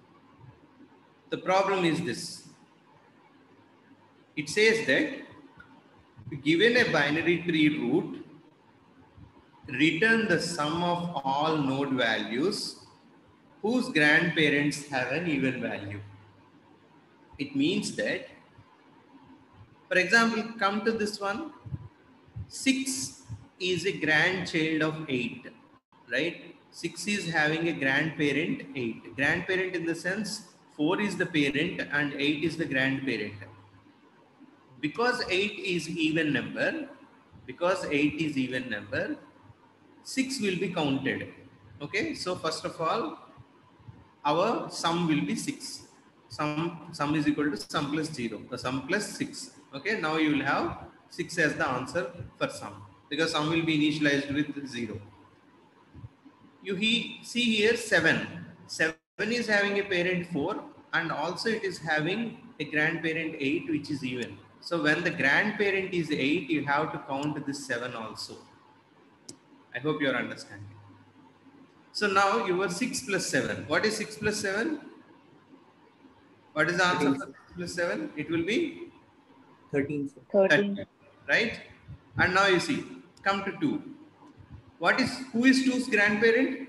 Speaker 1: The problem is this. It says that given a binary tree root, return the sum of all node values whose grandparents have an even value. It means that, for example, come to this one, six is a grandchild of eight, right? six is having a grandparent eight. Grandparent in the sense four is the parent and eight is the grandparent. Because eight is even number, because eight is even number, six will be counted. Okay, so first of all, our sum will be six. Sum, sum is equal to sum plus zero, the sum plus six. Okay, now you will have six as the answer for sum, because sum will be initialized with zero. You he, see here seven. seven is having a parent four and also it is having a grandparent eight, which is even. So when the grandparent is eight, you have to count this seven also. I hope you are understanding. So now you were six plus seven. What is six plus seven? What is the answer for six plus seven? It will be
Speaker 2: thirteen.
Speaker 5: thirteen.
Speaker 1: thirty, right? And now you see, come to two. What is, who is two's grandparent?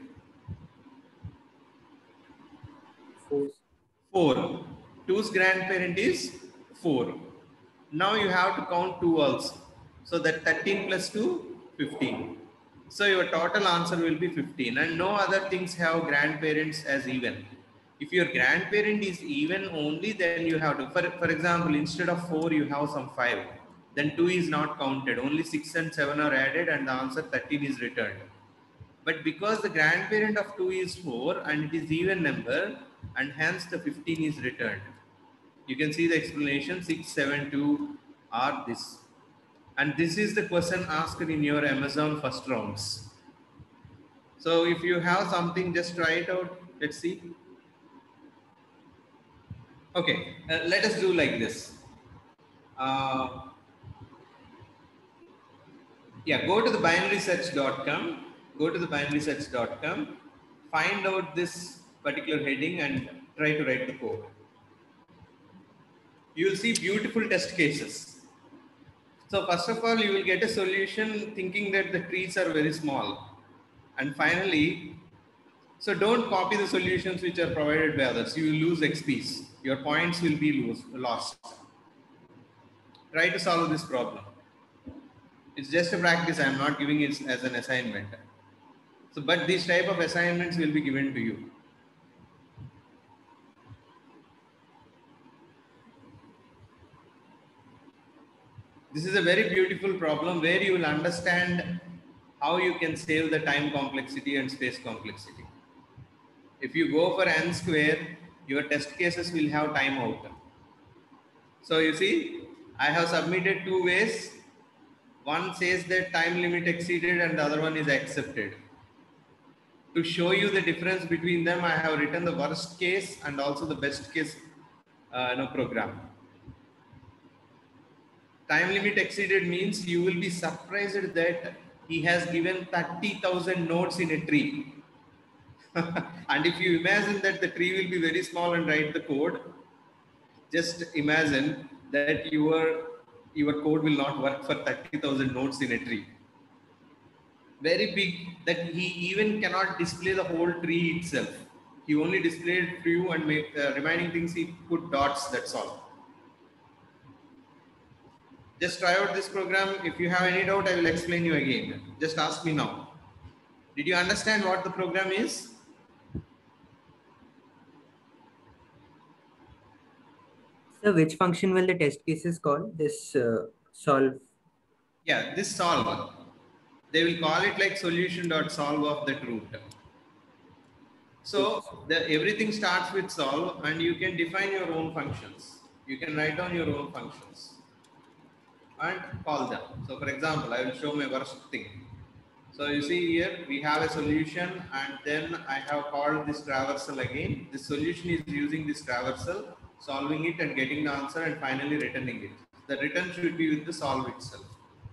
Speaker 2: Four.
Speaker 1: four. two's grandparent is four. Now you have to count two also. So that thirteen plus two, fifteen. So your total answer will be fifteen, and no other things have grandparents as even. If your grandparent is even only, then you have to, for, for example, instead of four, you have some five. Then two is not counted. Only six and seven are added and the answer thirteen is returned. But because the grandparent of two is four and it is even number, and hence the fifteen is returned. You can see the explanation, six, seven, two are this. And this is the question asked in your Amazon first rounds. So if you have something, just try it out. Let's see. Okay, uh, let us do like this. Uh, yeah, go to the binary search dot com. Go to the binary search dot com. Find out this particular heading and try to write the code. You will see beautiful test cases. So first of all, you will get a solution thinking that the trees are very small. And finally, so don't copy the solutions which are provided by others. You will lose X Ps. Your points will be lose, lost. Try to solve this problem. It's just a practice. I am not giving it as an assignment. So, but these type of assignments will be given to you. This is a very beautiful problem where you will understand how you can save the time complexity and space complexity. If you go for n square, your test cases will have timeout. So you see, I have submitted two ways. One says that time limit exceeded and the other one is accepted. To show you the difference between them, I have written the worst case and also the best case uh, you know, program. Time limit exceeded means you will be surprised that he has given thirty thousand nodes in a tree. And if you imagine that the tree will be very small and write the code, just imagine that your, your code will not work for thirty thousand nodes in a tree. Very big that he even cannot display the whole tree itself. He only displayed few and make the remaining things he put dots, that's all. Just try out this program. If you have any doubt, I will explain you again. Just ask me now. Did you understand what the program is?
Speaker 2: So which function will the test cases call? This uh, solve?
Speaker 1: Yeah, this solve. They will call it like solution.solve of that root. So the, everything starts with solve and you can define your own functions. You can write down your own functions and call them. So for example, I will show my worst thing. So you see here, we have a solution and then I have called this traversal again. The solution is using this traversal, solving it and getting the answer and finally returning it. The return should be with the solve itself.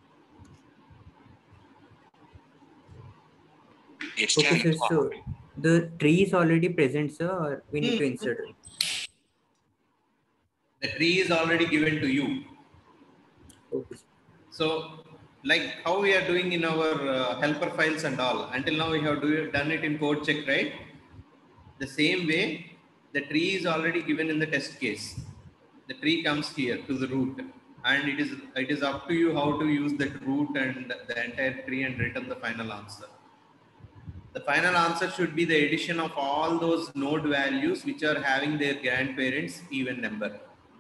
Speaker 2: Okay, sir. So the tree is already present, sir, or we need
Speaker 1: Hmm.
Speaker 2: to insert it?
Speaker 1: The tree is already given to you.
Speaker 2: Okay.
Speaker 1: So like how we are doing in our uh, helper files and all, until now we have do, done it in code check, right? The same way, the tree is already given in the test case. The tree comes here to the root, and it is it is up to you how to use that root and the entire tree and return the final answer. The final answer should be the addition of all those node values which are having their grandparents even number.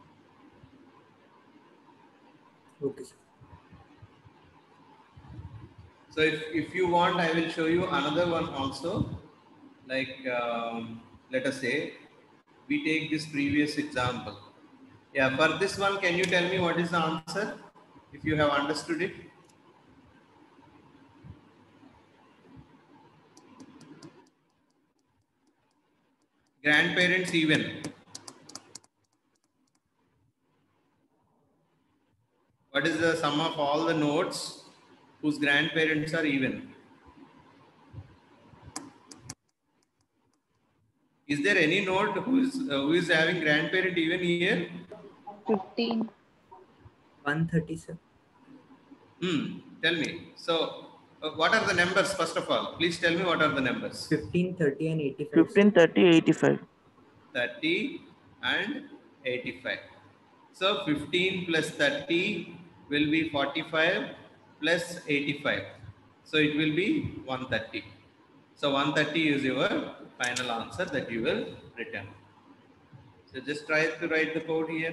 Speaker 2: Okay, sir.
Speaker 1: So if, if you want, I will show you another one also. Like um, let us say we take this previous example. Yeah, for this one, can you tell me what is the answer if you have understood it? Grandparents even. What is the sum of all the nodes whose grandparents are even? Is there any node who is uh, who is having grandparent even here?
Speaker 5: fifteen.
Speaker 2: one thirty, sir.
Speaker 1: Hmm. Tell me. So, uh, what are the numbers first of all? Please tell me what are the numbers.
Speaker 2: fifteen, thirty, and eighty-five.
Speaker 5: fifteen, thirty, eighty-five.
Speaker 1: thirty and eighty-five. So fifteen plus thirty will be forty-five plus eighty-five. So it will be one thirty. So one thirty is your final answer that you will return. So just try to write the code here.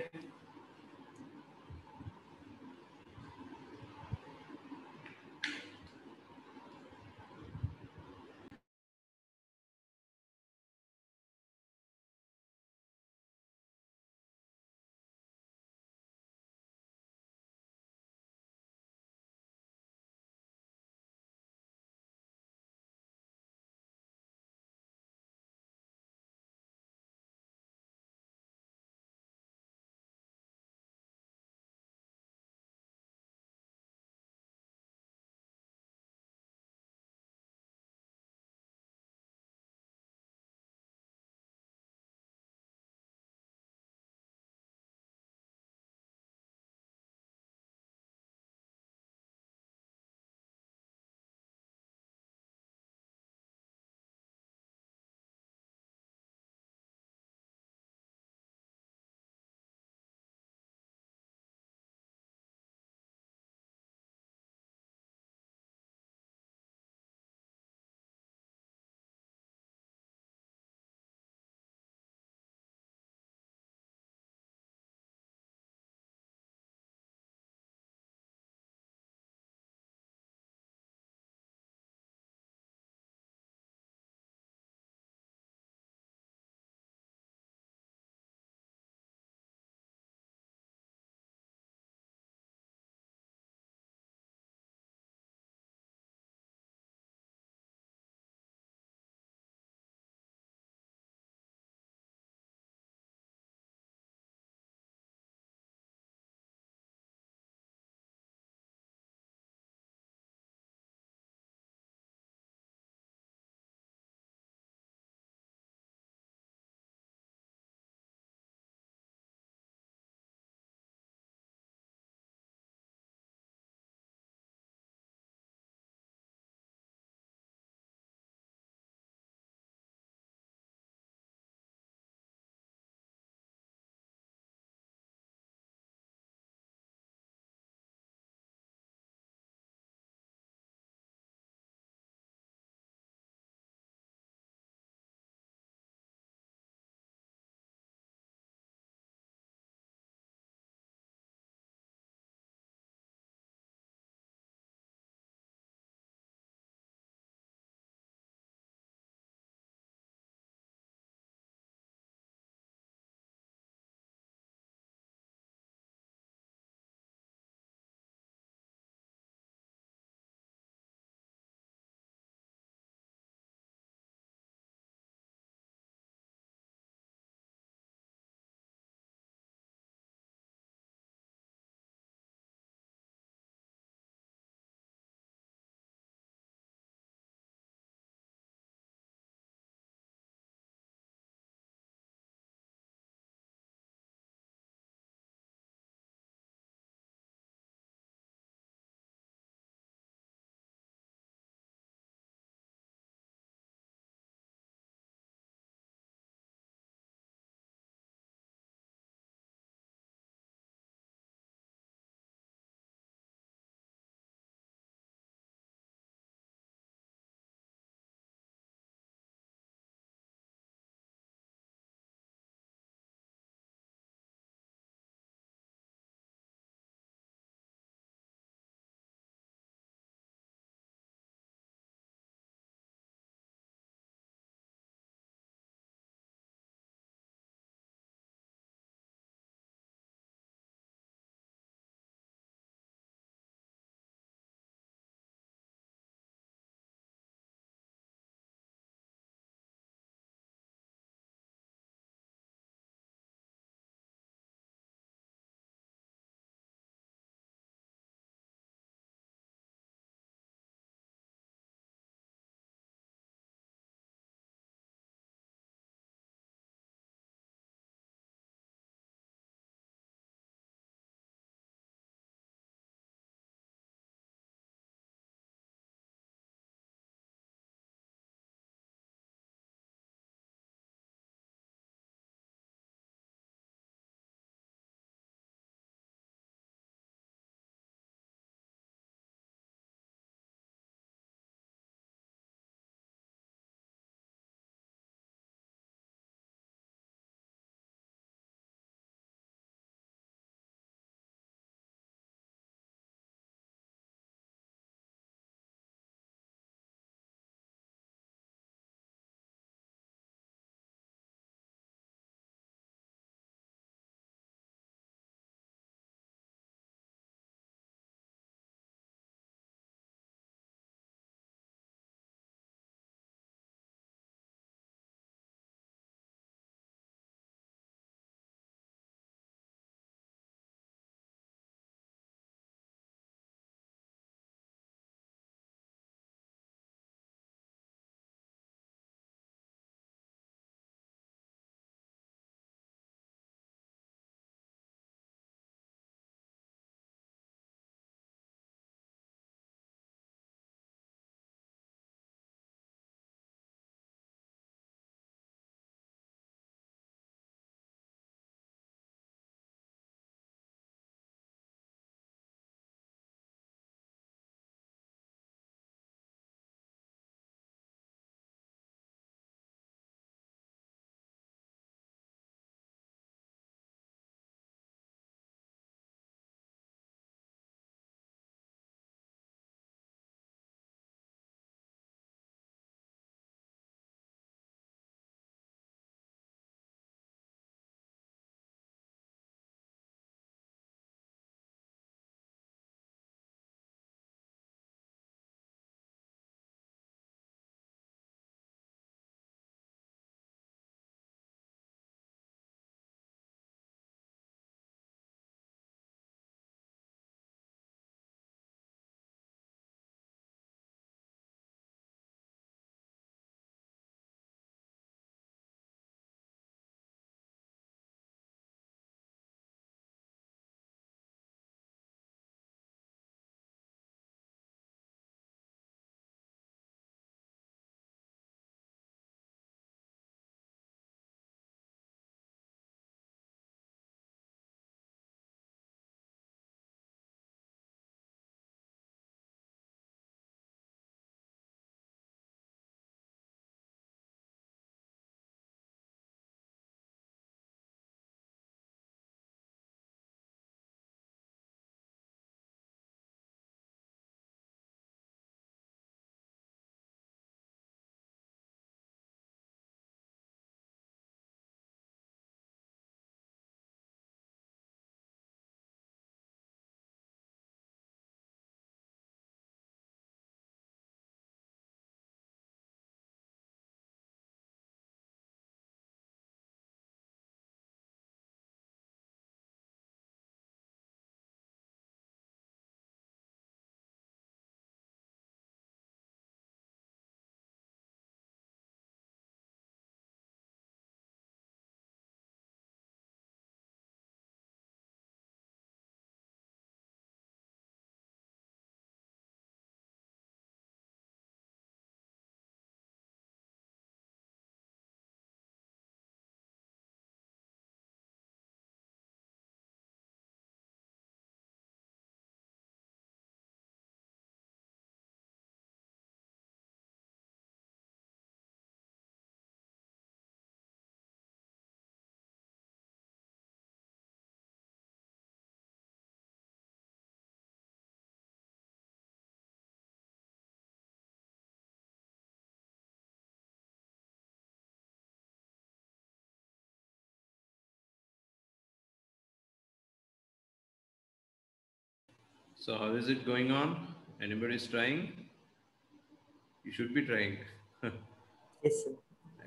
Speaker 1: So how is it going on? Anybody is trying? You should be trying.
Speaker 2: Yes, sir.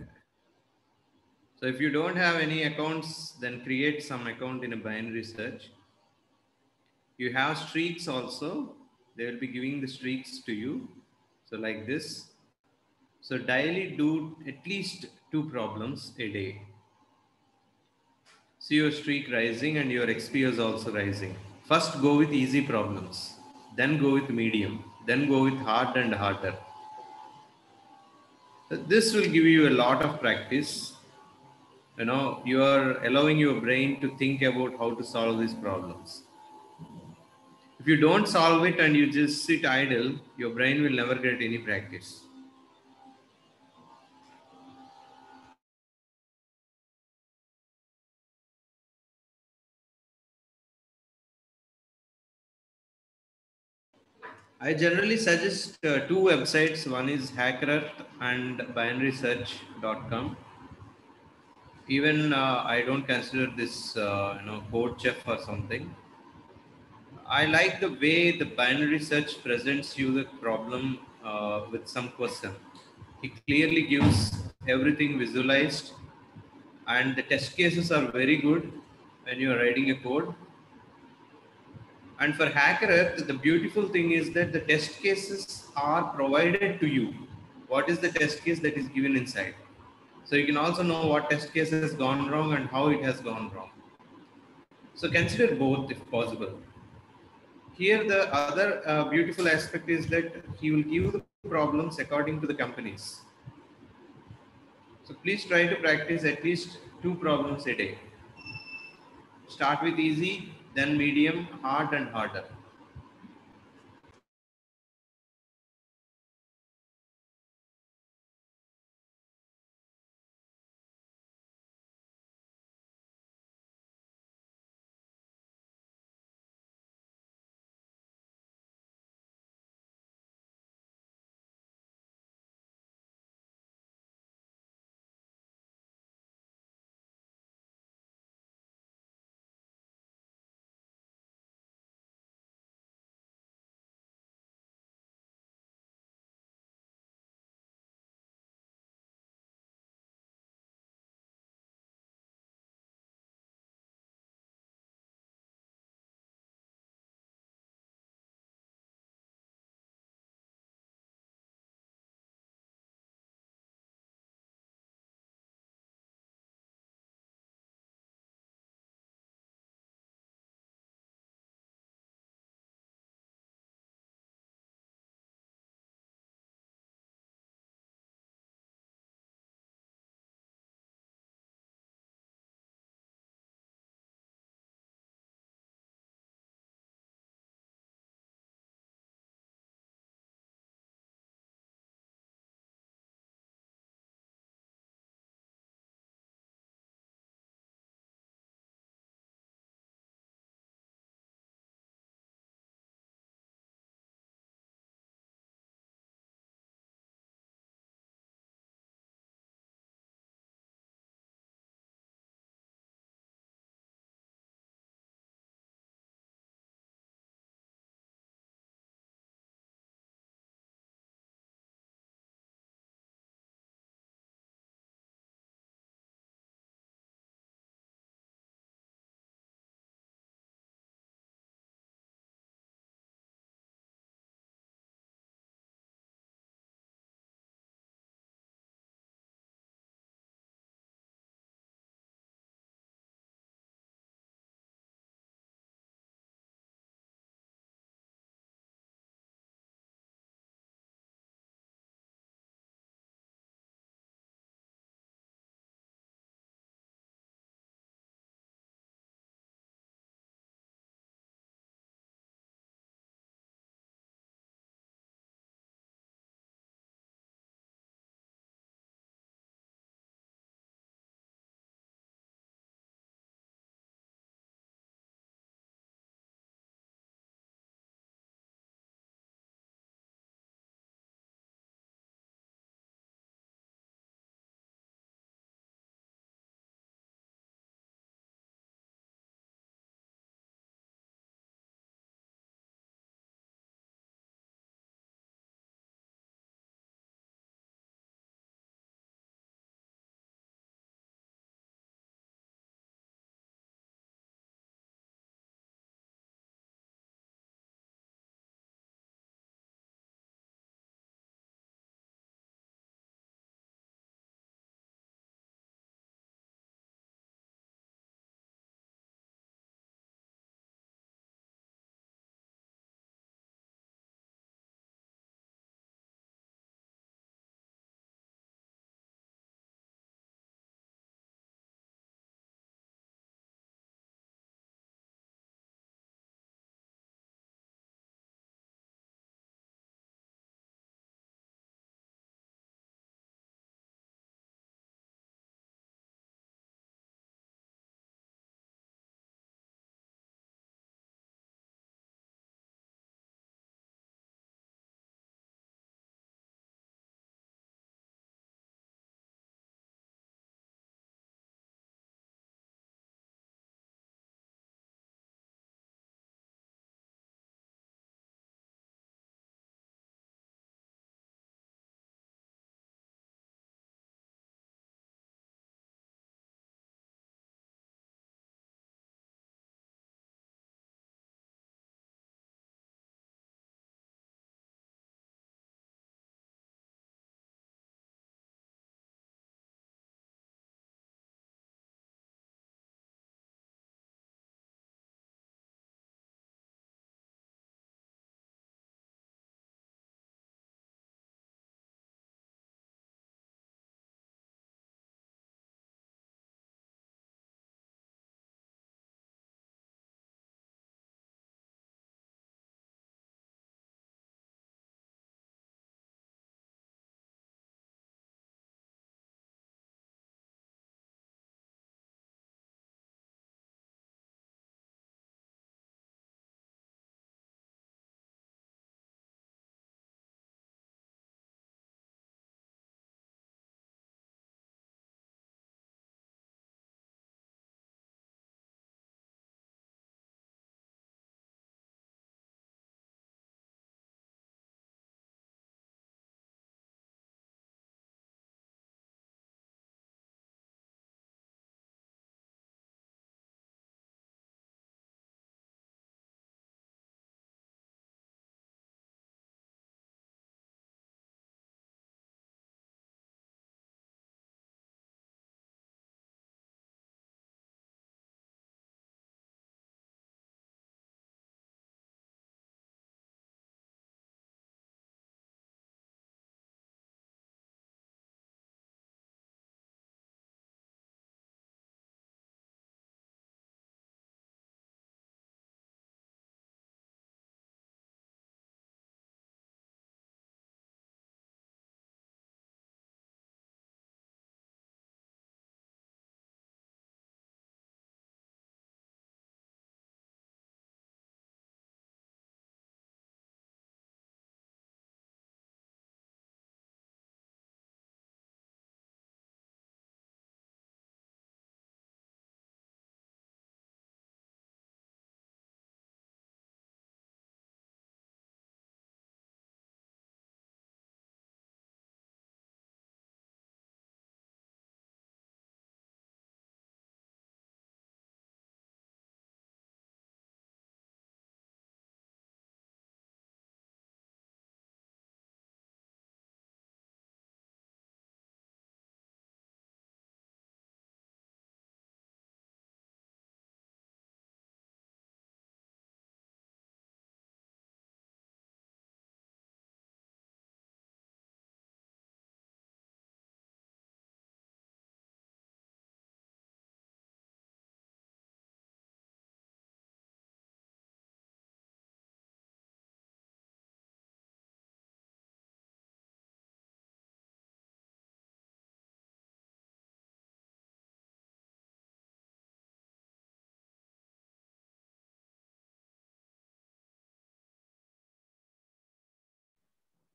Speaker 1: So if you don't have any accounts, then create some account in a binary search. You have streaks also. They will be giving the streaks to you. So like this. So daily do at least two problems a day. See your streak rising and your X P is also rising. First go with easy problems. Then go with medium. Then go with hard and harder. This will give you a lot of practice. You know, you are allowing your brain to think about how to solve these problems. If you don't solve it and you just sit idle, your brain will never get any practice. I generally suggest uh, two websites. One is HackerEarth and binary search dot com. Even uh, I don't consider this, uh, you know, code chef or something. I like the way the binary search presents you the problem uh, with some question. It clearly gives everything visualized, and the test cases are very good when you are writing a code. And for HackerEarth, the beautiful thing is that the test cases are provided to you. What is the test case that is given inside? So you can also know what test case has gone wrong and how it has gone wrong. So consider both if possible. Here, the other uh, beautiful aspect is that he will give the problems according to the companies. So please try to practice at least two problems a day. Start with easy, then medium, hard, and harder.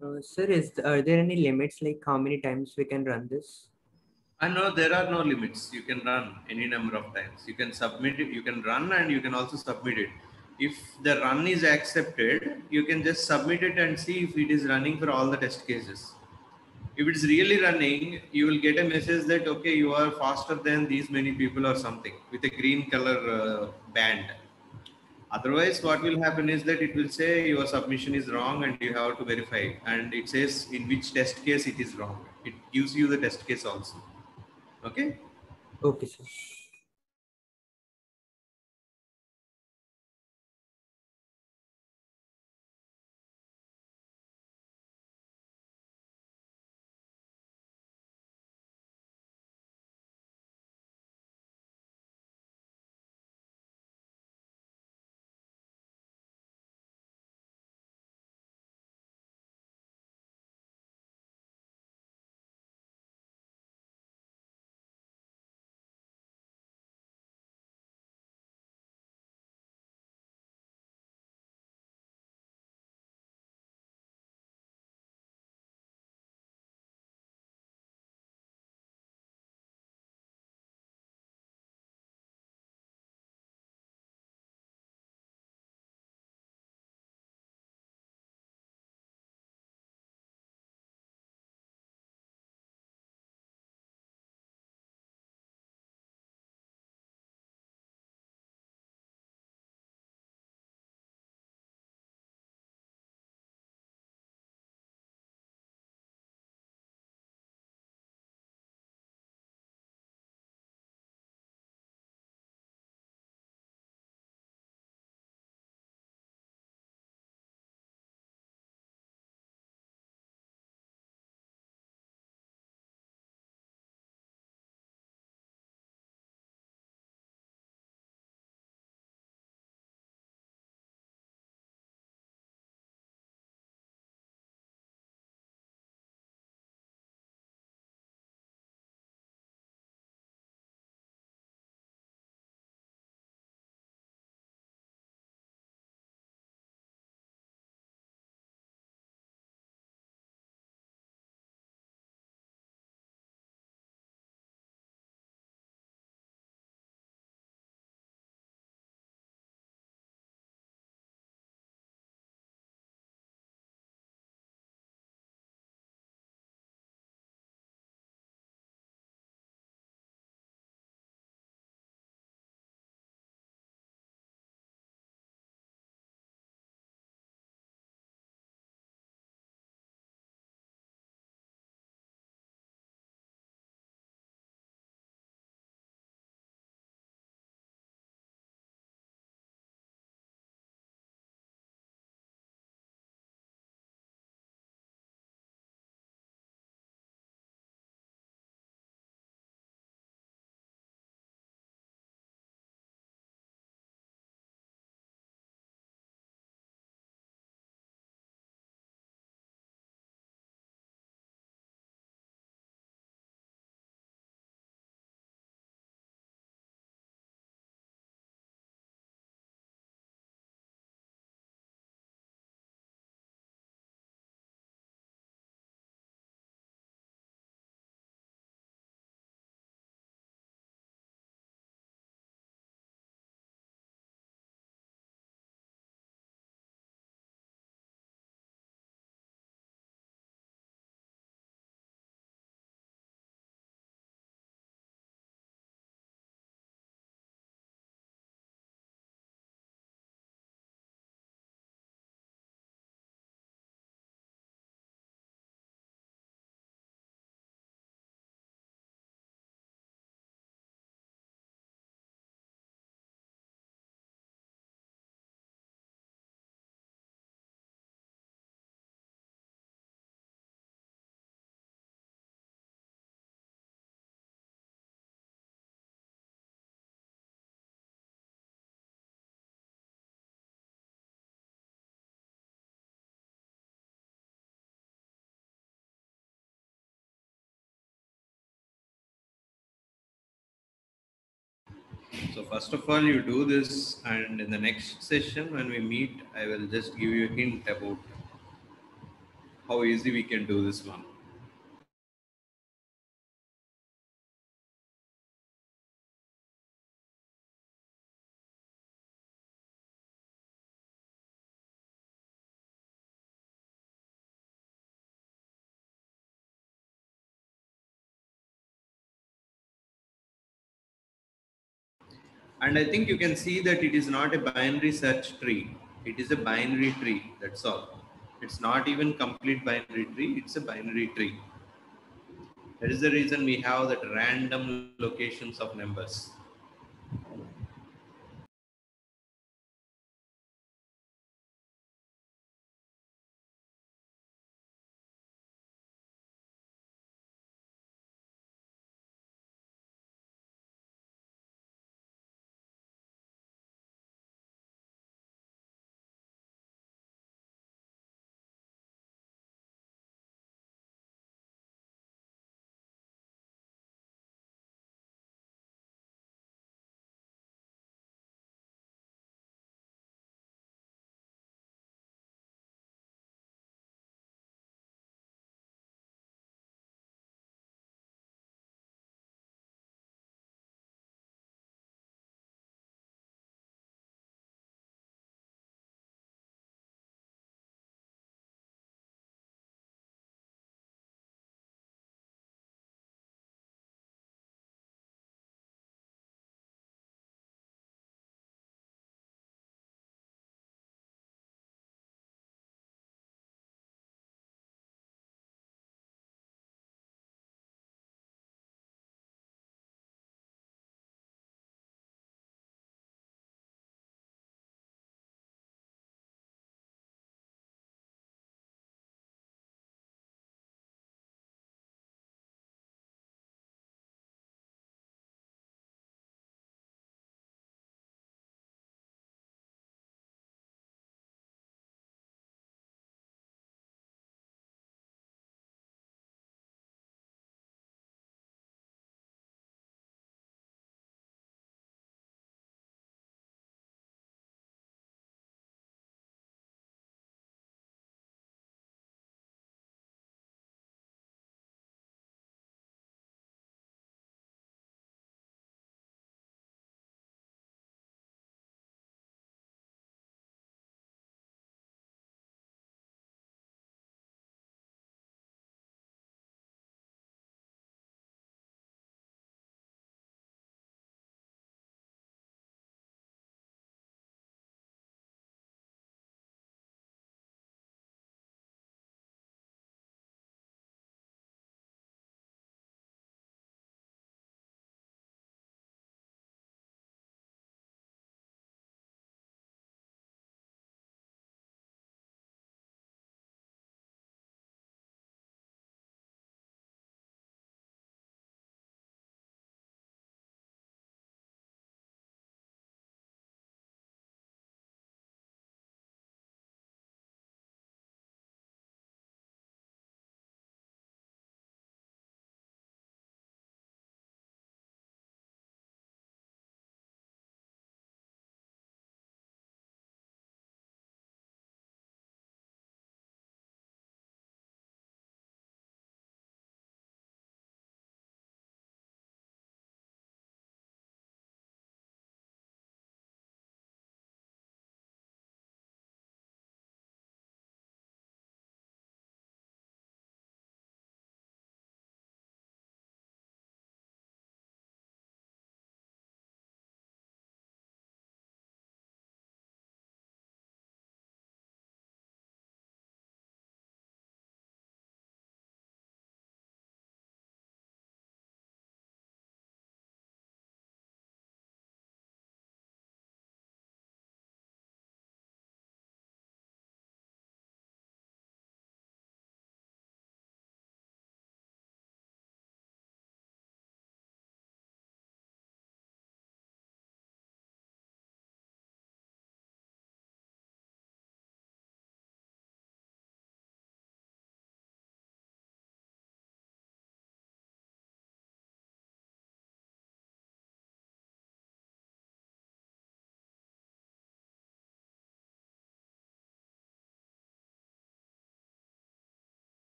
Speaker 2: Uh, sir, is are there any limits like how many times we can run this?
Speaker 1: I know there are no limits. You can run any number of times. You can submit it, you can run and you can also submit it. If the run is accepted, you can just submit it and see if it is running for all the test cases. If it's really running, you will get a message that, okay, you are faster than these many people or something with a green color uh, band. Otherwise, what will happen is that it will say your submission is wrong and you have to verify it. And it says in which test case it is wrong. It gives you the test case also. Okay.
Speaker 2: Okay, sir.
Speaker 1: So first of all, you do this, and in the next session when we meet, I will just give you a hint about how easy we can do this one. And I think you can see that it is not a binary search tree. It is a binary tree. That's all. It's not even complete binary tree. It's a binary tree. That is the reason we have that random locations of numbers.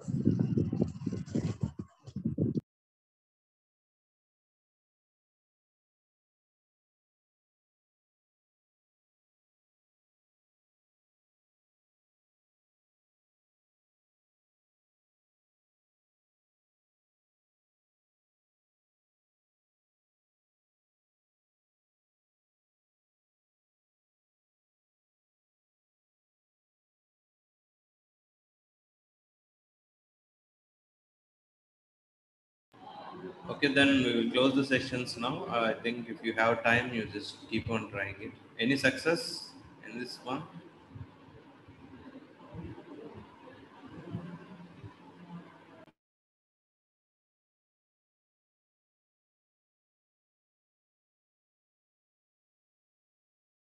Speaker 1: Okay, then we will close the sessions now. Uh, I think if you have time, you just keep on trying it. Any success in this one?